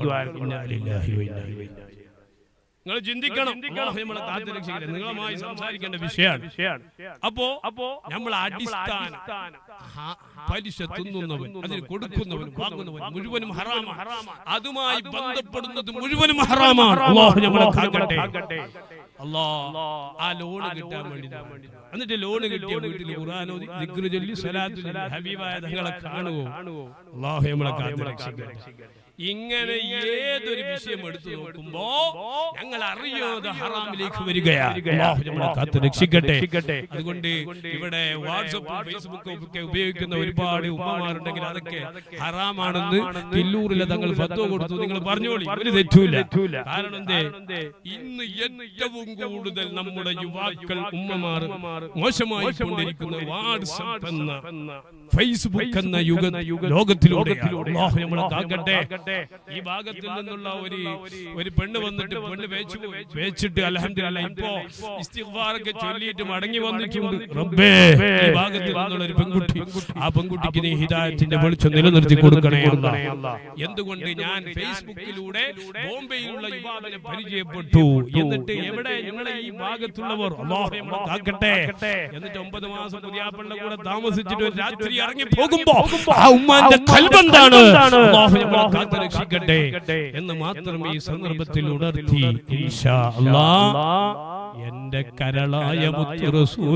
നിങ്ങൾ ചിന്തിക്കണം. നമ്മളെ കാത്തുരക്ഷിക്കട്ടെ. നിങ്ങളുമായി സംസാരിക്കേണ്ട വിഷയമാണ്. അപ്പോ അപ്പോ നമ്മൾ അടിസ്ഥാന പലിശ തിന്നുന്നവൻ, അതിന് കൊടുക്കുന്നവൻ, വാങ്ങുന്നവൻ മുഴുവനും ഹറാമാണ്. അതുമായി ബന്ധപ്പെടുന്നത് മുഴുവനും ഹറാമാണ്. അല്ലാഹു നമ്മളെ കാക്കട്ടെ. അല്ലാഹ് ആ ലോൺ കിട്ടാൻ വേണ്ടി എന്നിട്ട് ലോൺ കിട്ടിയ വീട്ടിൽ ഖുർആനോ ദിക്ർ ചൊല്ലി സ്വലാത്ത് ചൊല്ലി ഹബീബായ തങ്ങളെ കാണുവോ? അല്ലാഹു നമ്മളെ കാത്തുരക്ഷിക്കട്ടെ. ഇങ്ങനെ ഏതൊരു വിഷയം എടുത്തു നോക്കുമ്പോ ഞങ്ങൾ അറിയാതെ ഹറാമിലേക്ക് വരികയാണ്. അല്ലാഹു നമ്മളെ കാത്തു രക്ഷിക്കട്ടെ. അതുകൊണ്ട് ഇവിടെ വാട്സപ്പും ഫേസ്ബുക്കും ഒക്കെ ഉപയോഗിക്കുന്ന ഒരുപാട് ഉമ്മമാരുണ്ടെങ്കിൽ അതൊക്കെ ഹറാമാണെന്ന് കില്ലൂരിലെ തങ്ങൾ ഫത്വ കൊടുത്തു. നിങ്ങൾ പറഞ്ഞോളി, ഒരു തെറ്റൂല. കാരണം എന്തേ? ഇന്ന് ഏറ്റവും കൂടുതൽ നമ്മുടെ യുവാക്കൾ ഉമ്മമാർ മോശമായി കൊണ്ടിരിക്കുന്ന വാട്സപ്പ് എന്ന ഫേസ്ബുക്ക് എന്ന യുഗ ലോകത്തിലൂടെയാണ്. അല്ലാഹു നമ്മളെ കാക്കട്ടെ. ഈ ഭാഗത്തിൽ നിന്നുള്ള ഒരു ഒരു പെണ്ണ് വന്നിട്ട് പെണ്ണ് വേച്ചു വേച്ചിട്ട് അൽഹംദുലില്ലാഹ് ഇപ്പോ ഇസ്തിഗ്ഫാറൊക്കെ ചൊല്ലിയിട്ട് മടങ്ങി വന്നിട്ടുണ്ട്. റബ്ബേ, ഈ ഭാഗത്തിൽ നിന്നുള്ള ഒരു പെൺകുട്ടി, ആ പെൺകുട്ടിക്ക് നീ ഹിദായത്തിന്റെ വെളിച്ചം നിലനിർത്തി കൊടുക്കണേ അല്ലാഹ്. എന്തുകൊണ്ട് ഞാൻ ഫേസ്ബുക്കിലൂടെ ബോംബെയിലുള്ള യുവാവിനെ പരിചയപ്പെട്ടു. എന്നിട്ട് എവിടെ ഞങ്ങളെ ഈ ഭാഗത്തുള്ളവർ അല്ലാഹു നമ്മളെ കാക്കട്ടെ. എന്നിട്ട് ഒമ്പത് മാസം പുതിയാപ്പളുടെ കൂടെ താമസിച്ചിട്ട് ഒരു രാത്രി ഇറങ്ങി പോകുമ്പോ ആ ഉമ്മാന്റെ ഖൽബെന്താണ്? അല്ലാഹു നമ്മളെ കാത്തു രക്ഷിക്കട്ടെ എന്ന് മാത്രം ഈ സന്ദർഭത്തിൽ ഉണർത്തി ഇൻഷാ അല്ലാഹ് എന്റെ കരളായ മുത്ത്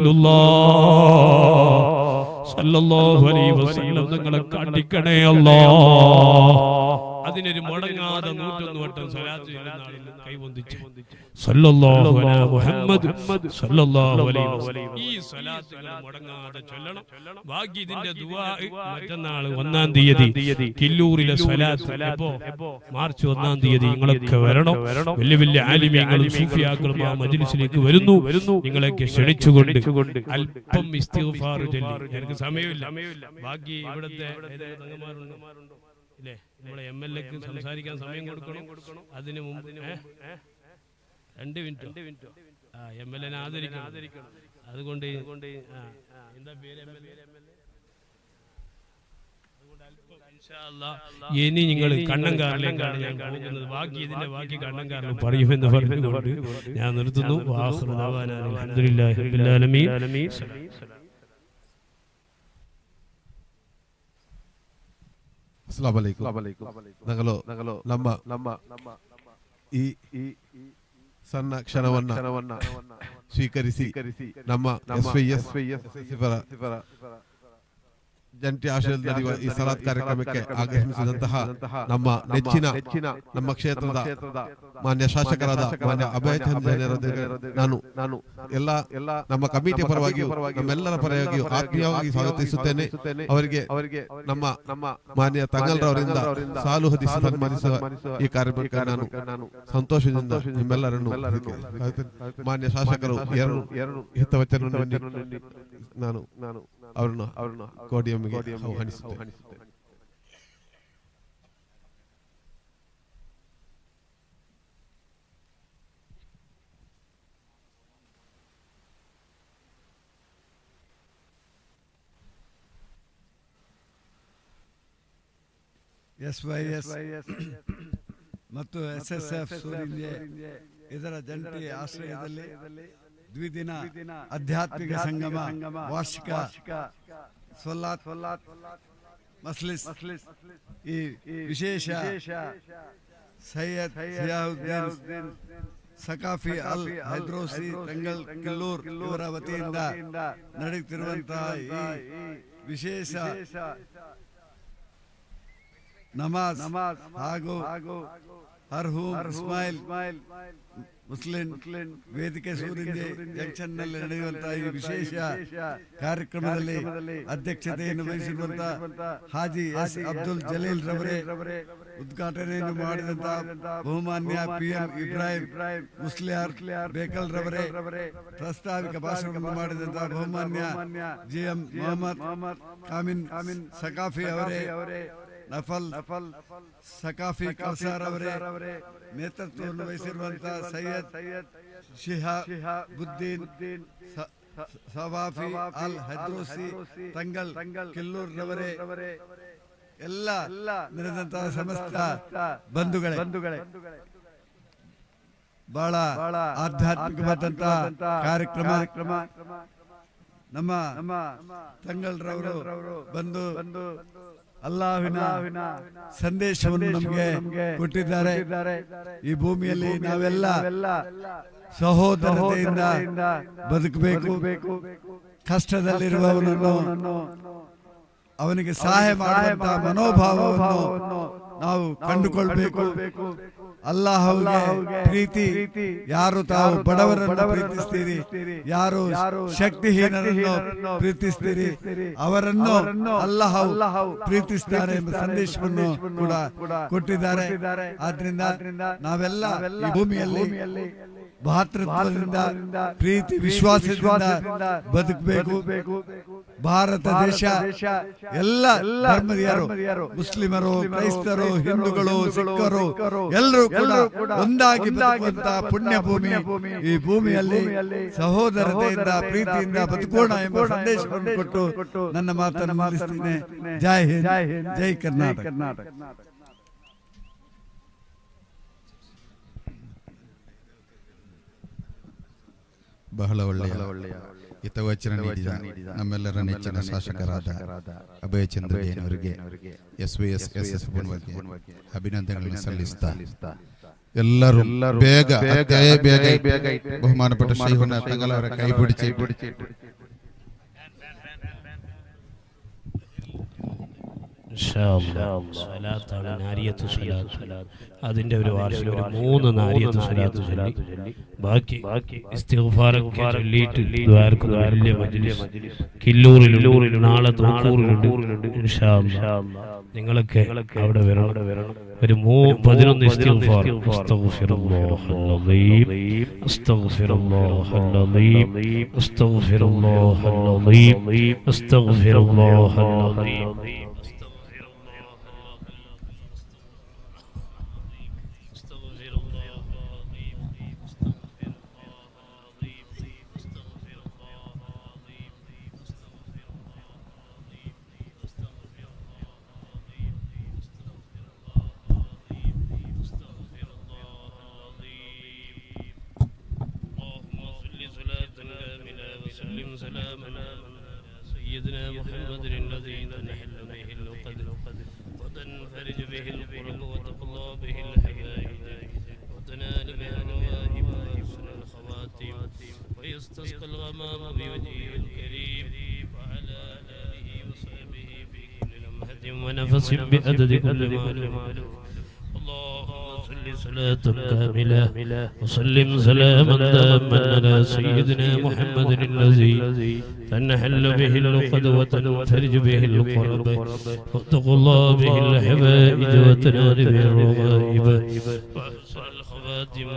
റസൂലുള്ളാഹ് സല്ലല്ലാഹു അലൈഹി വസല്ലം തങ്ങളെ കാണിക്കണേ അല്ലാഹ്. അതിനൊരു മുടങ്ങാതെ നൂറ്റൊന്ന് വട്ടം സ്വലാത്ത് ചൊല്ലുന്ന ആളിൽ കൈവന്തിച്ച് സല്ലല്ലാഹു അലാ മുഹമ്മദ് സല്ലല്ലാഹു അലൈഹി വസല്ലം ഈ സ്വലാത്തുകൾ മുടങ്ങാതെ ചൊല്ലണം. ബാക്കി ഇതിന്റെ ദുആ മറ്റന്നാൾ ഒന്നാം തീയതി കില്ലൂരിലെ സ്വലാത്ത് എപ്പോ മാർച്ച് ഒന്നാം തീയതി നിങ്ങളൊക്കെ വരണം. വലിയ വലിയ ആലിമീങ്ങളും സൂഫിയാക്കളും ആ മജ്ലിസിലേക്ക് വരുന്നു. നിങ്ങളൊക്കെ ക്ഷണിച്ചുകൊണ്ട് അല്പം ഇസ്തിഗ്ഫാർ ചൊല്ലി. എനിക്ക് സമയമില്ല. ബാക്കി ഇവിടുത്തെ ഇല്ലേ നമ്മളെ എം എൽ എക്ക് സംസാരിക്കാൻ സമയം കൊടുക്കണം. അതിന് മുമ്പ് രണ്ട് മിനിറ്റ് ആ എം എൽ എനെ ആദരിക്കണം. അതുകൊണ്ട് എന്താ പേര്? ഇനി നിങ്ങൾ കണ്ണങ്കാറിലേക്കാണ് ഞാൻ പോകുന്നത്. ബാക്കി ഇതിന്റെ ബാക്കി കണ്ണങ്കാറിൽ പറയുമെന്ന് പറഞ്ഞുകൊണ്ട് ഞാൻ നിർത്തുന്നു. അൽഹംദുലില്ലാഹി റബ്ബിൽ ആലമീൻ. ಅಸ್ಸಲಾಮು ಅಲೈಕುಂ. ನಗಲು ನಮ್ಮ ಈ ಸಣ್ಣ ಕ್ಷಣವನ್ನ ಸ್ವೀಕರಿಸಿ ನಮ್ಮ ಎಸ್ ವೈ ಎಸ್ ಜಂಟಿ ಆಶ್ರಯದಲ್ಲಿ ನಡೆಯುವ ಈ ಸಲಾತ್ ಕಾರ್ಯಕ್ರಮಕ್ಕೆ ಆಗಮಿಸಿದಂತಹ ನಮ್ಮ ನೆಚ್ಚಿನ ನಮ್ಮ ಕ್ಷೇತ್ರದ ಮಾನ್ಯ ಶಾಸಕರಾದ ಮಾನ್ಯ ಅಭಯ ಚಂದ್ರ ನಾನು ನಾನು ಎಲ್ಲ ನಮ್ಮ ಕಮಿಟಿಯ ಪರವಾಗಿಯೂ ನಮ್ಮೆಲ್ಲರ ಪರವಾಗಿಯೂ ಆತ್ಮೀಯವಾಗಿ ಸ್ವಾಗತಿಸುತ್ತೇನೆ. ಅವರಿಗೆ ಅವರಿಗೆ ನಮ್ಮ ನಮ್ಮ ಮಾನ್ಯ ತಂಗಲ್ರವರಿಂದ ಸಾಲು ಹೊದಿಸಿ ಸನ್ಮಾನಿಸುವ ಈ ಕಾರ್ಯಕ್ರಮಕ್ಕೆ ನಾನು ಸಂತೋಷದಿಂದ ನಿಮ್ಮೆಲ್ಲರನ್ನು ಮಾನ್ಯ ಶಾಸಕರು ಎರಡು ಎರಡು ಹಿತವಚನ ನಾನು ನಾನು ಅವ್ರನ್ನ ಅವ್ರನ್ನ ಕೋಡಿಯಮ್ಮಿಗೆ ಆಹ್ವಾನಿಸುತ್ತೇನೆ. ಎಸ್ ವೈ ಎಸ್ ಮತ್ತು ಎಸ್ ಎಸ್ ಎಫ್ ಸೂರಿಂಜೆ ಇದರ ಜಂಟಿ ಆಶ್ರಯದಲ್ಲಿ ದ್ವಿದಿನ ಆಧ್ಯಾತ್ಮಿಕ ಸಂಗಮ ವಾರ್ಷಿಕ ಸ್ವಲಾತ್ ಮಸ್ಲಿಸ್ ಈ ವಿಶೇಷ ಸೈಯದ್ ಸಿಯಾಹುದ್ದೀನ್ ಸಕಾಫಿ ಅಲ್ ಹೈದ್ರೋಸಿ ತಂಗಲ್ ಕಿಲ್ಲೂರ್ ಇವರ ವತಿಯಿಂದ ನಡೆಯುತ್ತಿರುವಂತಹ ಈ ವಿಶೇಷ ನಮಾಜ್ ಹಾಗೂ ಅರ್ಹೂಮ್ ಇಸ್ಮಾಯಿಲ್ ಮುಸ್ಲಿಂ ವೇದಿಕೆ ಸೂರಿಂಜೆ ಜಂಕ್ಷನ್ ನಲ್ಲಿ ನಡೆಯುವಂತಹ ಈ ವಿಶೇಷ ಕಾರ್ಯಕ್ರಮದಲ್ಲಿ ಅಧ್ಯಕ್ಷತೆಯನ್ನು ವಹಿಸಿರುವಂತಹ ಹಾಜಿ ಎಸ್ ಅಬ್ದುಲ್ ಜಲೀಲ್ ರವರೇ, ಉದ್ಘಾಟನೆಯನ್ನು ಮಾಡಿದಂತಹ ಬಹುಮಾನ್ಯ ಪಿ ಎಂ ಇಬ್ರಾಹಿಂ ಮುಸ್ಲಿಯಾರ್ ಬೇಕಲ್ ರವರೇ, ಪ್ರಾಸ್ತಾವಿಕ ಭಾಷಣವನ್ನು ಮಾಡಿದಂತಹ ಬಹುಮಾನ್ಯ ಜಿ ಎಂ ಮೊಹಮ್ಮದ್ ಕಾಮಿನ್ ಸಕಾಫಿ ಅವರೇ, ನಫಲ್ ಸಕಾಫಿ ಕೌಸರ್ ಅವರೇ, ನೇತೃತ್ವವನ್ನು ವಹಿಸಿರುವಂತಹ ಸೈಯದ್ ಶಿಹಾಬುದ್ದೀನ್ ಸವಾಫಿ ಅಲ್ ಹೈದ್ರೋಸಿ ತಂಗಲ್ ಕಿಲ್ಲೂರ್ ರವರೇ, ಎಲ್ಲ ನಡೆದಂತಹ ಸಮಸ್ತ ಬಂಧುಗಳೇ, ಬಹಳ ಆಧ್ಯಾತ್ಮಿಕವಾದಂತಹ ಕಾರ್ಯಕ್ರಮ. ನಮ್ಮ ತಂಗಲ್ ರವರು ಬಂದು ಅಲ್ಲಾಹ್ವಿನ ಸಂದೇಶವನ್ನು ನಮಗೆ ಕೊಟ್ಟಿದ್ದಾರೆ. ಈ ಭೂಮಿಯಲ್ಲಿ ನಾವೆಲ್ಲ ಸಹೋದರತೆಯಿಂದ ಬದುಕಬೇಕು, ಕಷ್ಟದಲ್ಲಿರುವವನನ್ನು ಅವನಿಗೆ ಸಹಾಯ ಮಾಡುವಂತಹ ಮನೋಭಾವವನ್ನು ನಾವು ಕಂಡುಕೊಳ್ಬೇಕು. ಅಲ್ಲಾಹ್ಗೆ ಪ್ರೀತಿ, ಯಾರು ತಾವು ಬಡವರನ್ನು ಪ್ರೀತಿಸ್ತೀರಿ, ಯಾರು ಶಕ್ತಿಹೀನರನ್ನು ಪ್ರೀತಿಸ್ತೀರಿ, ಅವರನ್ನು ಅಲ್ಲಾಹ್ ಪ್ರೀತಿಸ್ತಾರೆ ಎಂಬ ಸಂದೇಶವನ್ನು ಕೂಡ ಕೊಟ್ಟಿದ್ದಾರೆ. ಆದ್ರಿಂದ ನಾವೆಲ್ಲ ಈ ಭೂಮಿಯಲ್ಲಿ ಭಾತೃತ್ವದಿಂದ, ಪ್ರೀತಿ ವಿಶ್ವಾಸದಿಂದ ಬದುಕಬೇಕು. ಭಾರತ ದೇಶ ಎಲ್ಲ ಧರ್ಮೀಯರು, ಮುಸ್ಲಿಮರು, ಕ್ರೈಸ್ತರು, ಹಿಂದೂಗಳು, ಸಿಖ್ಖರು ಎಲ್ಲರೂ ಕೂಡ ಒಂದಾಗಿ ಬದುಕುವಂತಹ ಪುಣ್ಯ ಭೂಮಿ. ಈ ಭೂಮಿಯಲ್ಲಿ ಸಹೋದರತೆಯಿಂದ, ಪ್ರೀತಿಯಿಂದ ಬದುಕೋಣ ಎಂಬ ಸಂದೇಶವನ್ನು ಕೊಟ್ಟು ನನ್ನ ಮಾತನ್ನು ಮುಗಿಸ್ತೇನೆ. ಜೈ ಹಿಂದ್, ಜೈ ಕರ್ನಾಟಕ. ಬಹಳ ಒಳ್ಳೆಯ ಹಿತವಚನ ನೀಡಿದ ನಮ್ಮೆಲ್ಲರ ನೆಚ್ಚಿನ ಶಾಸಕರಾದ ಅಭಯ ಚಂದ್ರ ಜೈನ್ ಅವರಿಗೆ S V S S S ಅಭಿನಂದನೆಗಳನ್ನು ಸಲ್ಲಿಸ್ತಾ ಎಲ್ಲರೂ ಬೇಗ ಬೇಗ ಬಹುಮಾನಪಟ್ಟ ಶ್ರೀವನ್ನ ತಂಗಲವರ ಕೈ ಬಿಡಿಸಿ അതിന്റെ ഒരു വാർഷിക ഒരു മൂന്ന് നാരിയത്ത് സ്വലാത്ത് ചൊല്ലി ബാക്കി ഇസ്തിഗ്ഫാറൊക്കെ ചൊല്ലിയിട്ട് ദ്വാരക്കുന്ന വലിയ മജ്ലിസ് കില്ലൂറിലുണ്ട്, നാളെ തോക്കൂറിലുണ്ട്. ഇൻഷാ അല്ലാഹ് നിങ്ങളൊക്കെ അവിടെ വരണം. ഒരു പതിനൊന്ന് ഇസ്തിഗ്ഫാർ. അസ്തഗ്ഫിറുല്ലാഹൽ അദീം, അസ്തഗ്ഫിറുല്ലാഹൽ അദീം, അസ്തഗ്ഫിറുല്ലാഹൽ അദീം, അസ്തഗ്ഫിറുല്ലാഹൽ അദീം. سيدنا محمد الذي تنحل به العقد وتنفرج به القلوب وتقضى به الحوائج وتنال به الرواهب وحسن الخواتم ويستسقى الغمام بوجهه الكريم وعلى آله وصحبه في كل لمحة ونفس بعدد كل معلوم. اللهم صل صلاة كاملة وسلم سلاما تاما على سيدنا محمد الذي تنحل به العقد وتنفرج به الكرب وتقضى به الحوائج وتنال به الرغائب وحسن الخواتم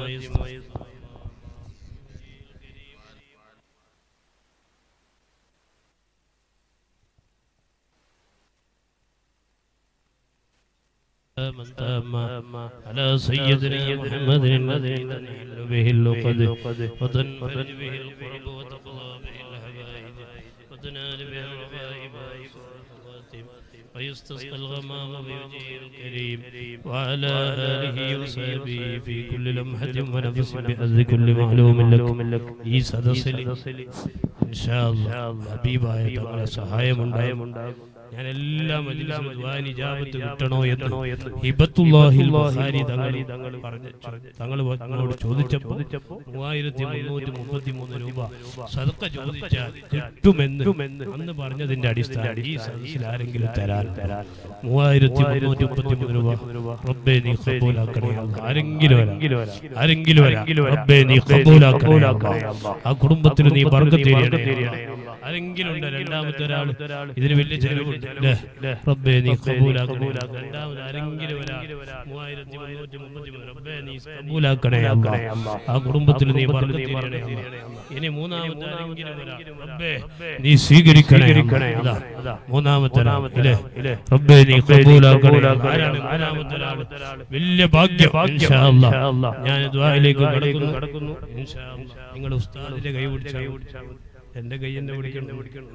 على سيدنا محمد الذي تنحل به العقد وتنفرج به الكرب وتقضى به الحوائج وتنال به الرغائب فيستسقى الغمام بوجهه الكريم وعلى آله وصحبه في كل لمحة ونفس بأذ كل معلوم لك ഈ സദസ്സിൽ ഇൻഷാ അല്ലാഹ് ഹബീബായ തങ്ങളെ സഹായമുണ്ടാകും. ഞാൻ എല്ലാ മജ്ലിസിലും ദുആ ഇജാബത്ത് കിട്ടണോ എന്ന് ഹിബത്തുല്ലാഹിൽ ബുഖാരി തങ്ങൾ പറഞ്ഞു. തങ്ങൾ തങ്ങളോട് ചോദിച്ചപ്പോൾ മൂവായിരത്തി മുന്നൂറ്റി മുപ്പത്തി മൂന്ന് രൂപ സദഖ ചോദിച്ചാൽ കിട്ടുമെന്ന് അന്ന് പറഞ്ഞതിന്റെ അടിസ്ഥാനം ഈ സദസ്സിൽ ആരെങ്കിലും തരാൻ മൂവായിരത്തി മുന്നൂറ്റി മുപ്പത്തി മൂന്ന് രൂപ റബ്ബേ നീ ഖബൂലാക്കണേ. ആരെങ്കിലും ആരെങ്കിലും റബ്ബേ നീ ഖബൂലാക്കണേ. ആ കുടുംബത്തിൽ നീ ബർക്കത്ത് തരണേ. ആരെങ്കിലും ഉണ്ട് രണ്ടാമത്തെ ഒരാൾ ഇതിന് വലിയ ചെലവുണ്ട് റബ്ബേ നീ ഖബൂലാക്കണേ. രണ്ടാമത് ആരെങ്കിലും ഒരാൾ മൂവായിരത്തി മുന്നൂറ്റി മുപ്പത്തി മൂന്ന് റബ്ബേ നീ ഖബൂലാക്കണേ. ആ കുടുംബത്തിൽ നീ ബർക്കത്ത് തരണേ. ഇനി മൂന്നാമത്തെ ആരെങ്കിലും ഒരാൾ റബ്ബേ നീ സ്വീകരിക്കണേ. മൂന്നാമത്തെ റബ്ബേ നീ ഖബൂലാക്കണേ. ആരാണ് മൂന്നാമത്തെ ഒരാൾ? വലിയ ഭാഗ്യം. ഇൻഷാ അല്ലാഹ് ഞാൻ ദുആയിലേക്ക് കടക്കുന്നു. ഇൻഷാ അല്ലാഹ് നിങ്ങൾ ഉസ്താദിന്റെ കൈ പിടിച്ചാൽ എന്റെ കൈ എന്നെ പിടിക്കണം.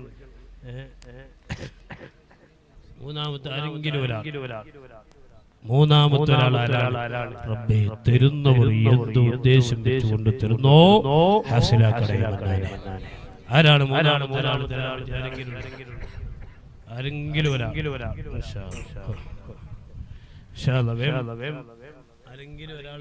മൂന്നാമത്തെ ആരെങ്കിലും ഒരാൾ മൂന്നാമത്തെ ഒരാൾ ആരാണ്? റബ്ബേ തരുന്നവർ എന്ത് ഉദ്ദേശം വെച്ചുകൊണ്ട് തരുന്നോ ഹാസിലാക്കണേ. ആരാണ് മൂന്നാമത്തെ ഒരാൾ? ആരെങ്കിലും ഒരാൾ ആരെങ്കിലും ഒരാൾ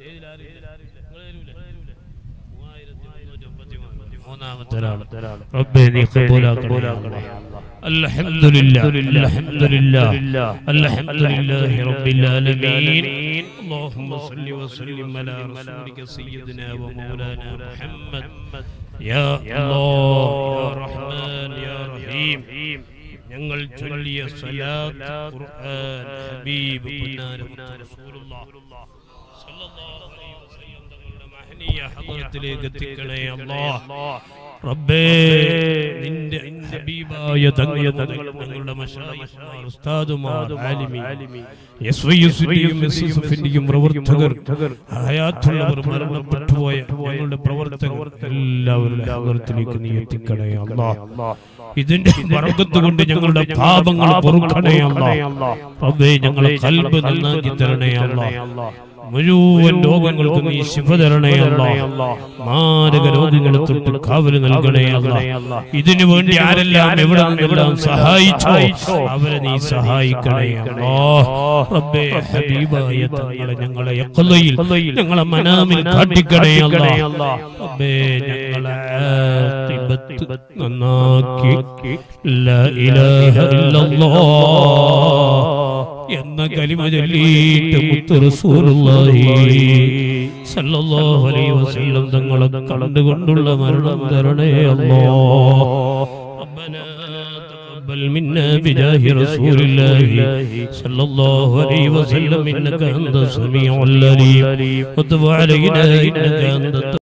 മൂന്നാമത്തെ ഒരാൾ റബ്ബേ നീ ഖബൂലാക്കണേ. അൽഹംദുലില്ലാഹ് അൽഹംദുലില്ലാഹ് അൽഹംദുലില്ലാഹി റബ്ബിൽ ആലമീൻ. اللهم صل وسلم على رسولك سيدنا ومولانا محمد يا الله يا رحمن يا رحيم. ഞങ്ങൾ ചൊല്ലിയ സ്വലാത്ത് ഖുർആൻ ഹബീബ് റസൂലുള്ളാഹി സ്വല്ലല്ലാഹു അലൈഹി വസല്ലം തങ്ങളുടെ മഹനീയ ഹദറത്തിലേക്ക് എത്തിക്കണേ അല്ലാഹ്. റബ്ബേ നിന്റെ ഹബീബായ തങ്ങളുടെ മശായിഖുമാർ ഉസ്താദുമാർ ആലിമീൻ യസ്വയുസിന്റെയും യസ്സുഫിന്റെയും പ്രവർത്തകർ ഹയാത്തുള്ളവർ മരണപ്പെട്ടുപോയ ഞങ്ങളുടെ പ്രവർത്തകർ എല്ലാവരുടെ ഹദറത്തിലേക്ക് നീ എത്തിക്കണേ അല്ലാഹ്. ഇതിന്റെ ബർക്കത്ത് കൊണ്ട് ഞങ്ങളുടെ പാപങ്ങൾ പൊറുക്കണേ അല്ലാഹ്. റബ്ബേ ഞങ്ങളുടെ ഖൽബ് നന്നാക്കി തരണേ അല്ലാഹ്. മുഴുവൻ രോഗങ്ങൾക്കും നീ ശിഫ തരണേ അല്ലാഹ്. മാരക രോഗങ്ങളെ തൊട്ട് കാവല് നൽകണേ അല്ലാഹ്. ഇതിനു വേണ്ടി ആരെല്ലാം എവിടെ നിന്നെല്ലാം സഹായിച്ചോ അവരെ നീ സഹായിക്കണേ അല്ലാഹ്. റബ്ബേ ഹബീബായ തങ്ങളെ ഞങ്ങളെ യഖ്ലയിൽ ഞങ്ങളെ മനാമിൽ കാട്ടിക്കണേ അല്ലാഹ്. റബ്ബേ ഞങ്ങളെ ആഖിബത്ത് നന്നാക്കി ലാ ഇലാഹ ഇല്ലല്ലാഹ് എന്ന കലിമ ചൊല്ലിയിട്ട് മുത്ത് റസൂലുള്ളാഹി സല്ലല്ലാഹു അലൈഹി വസല്ലം തങ്ങളെ കണ്ടുകൊണ്ടുള്ള മരണം തരണേ അല്ലാഹ്. റബ്ബനാ തഖബ്ബൽ മിന്നാ ബിജാഹി റസൂലില്ലാഹി സല്ലല്ലാഹു അലൈഹി വസല്ലം ഇന്നക അൻത സമീഉൽ അലീം വതുബ് അലൈനാ ഇന്നക അൻത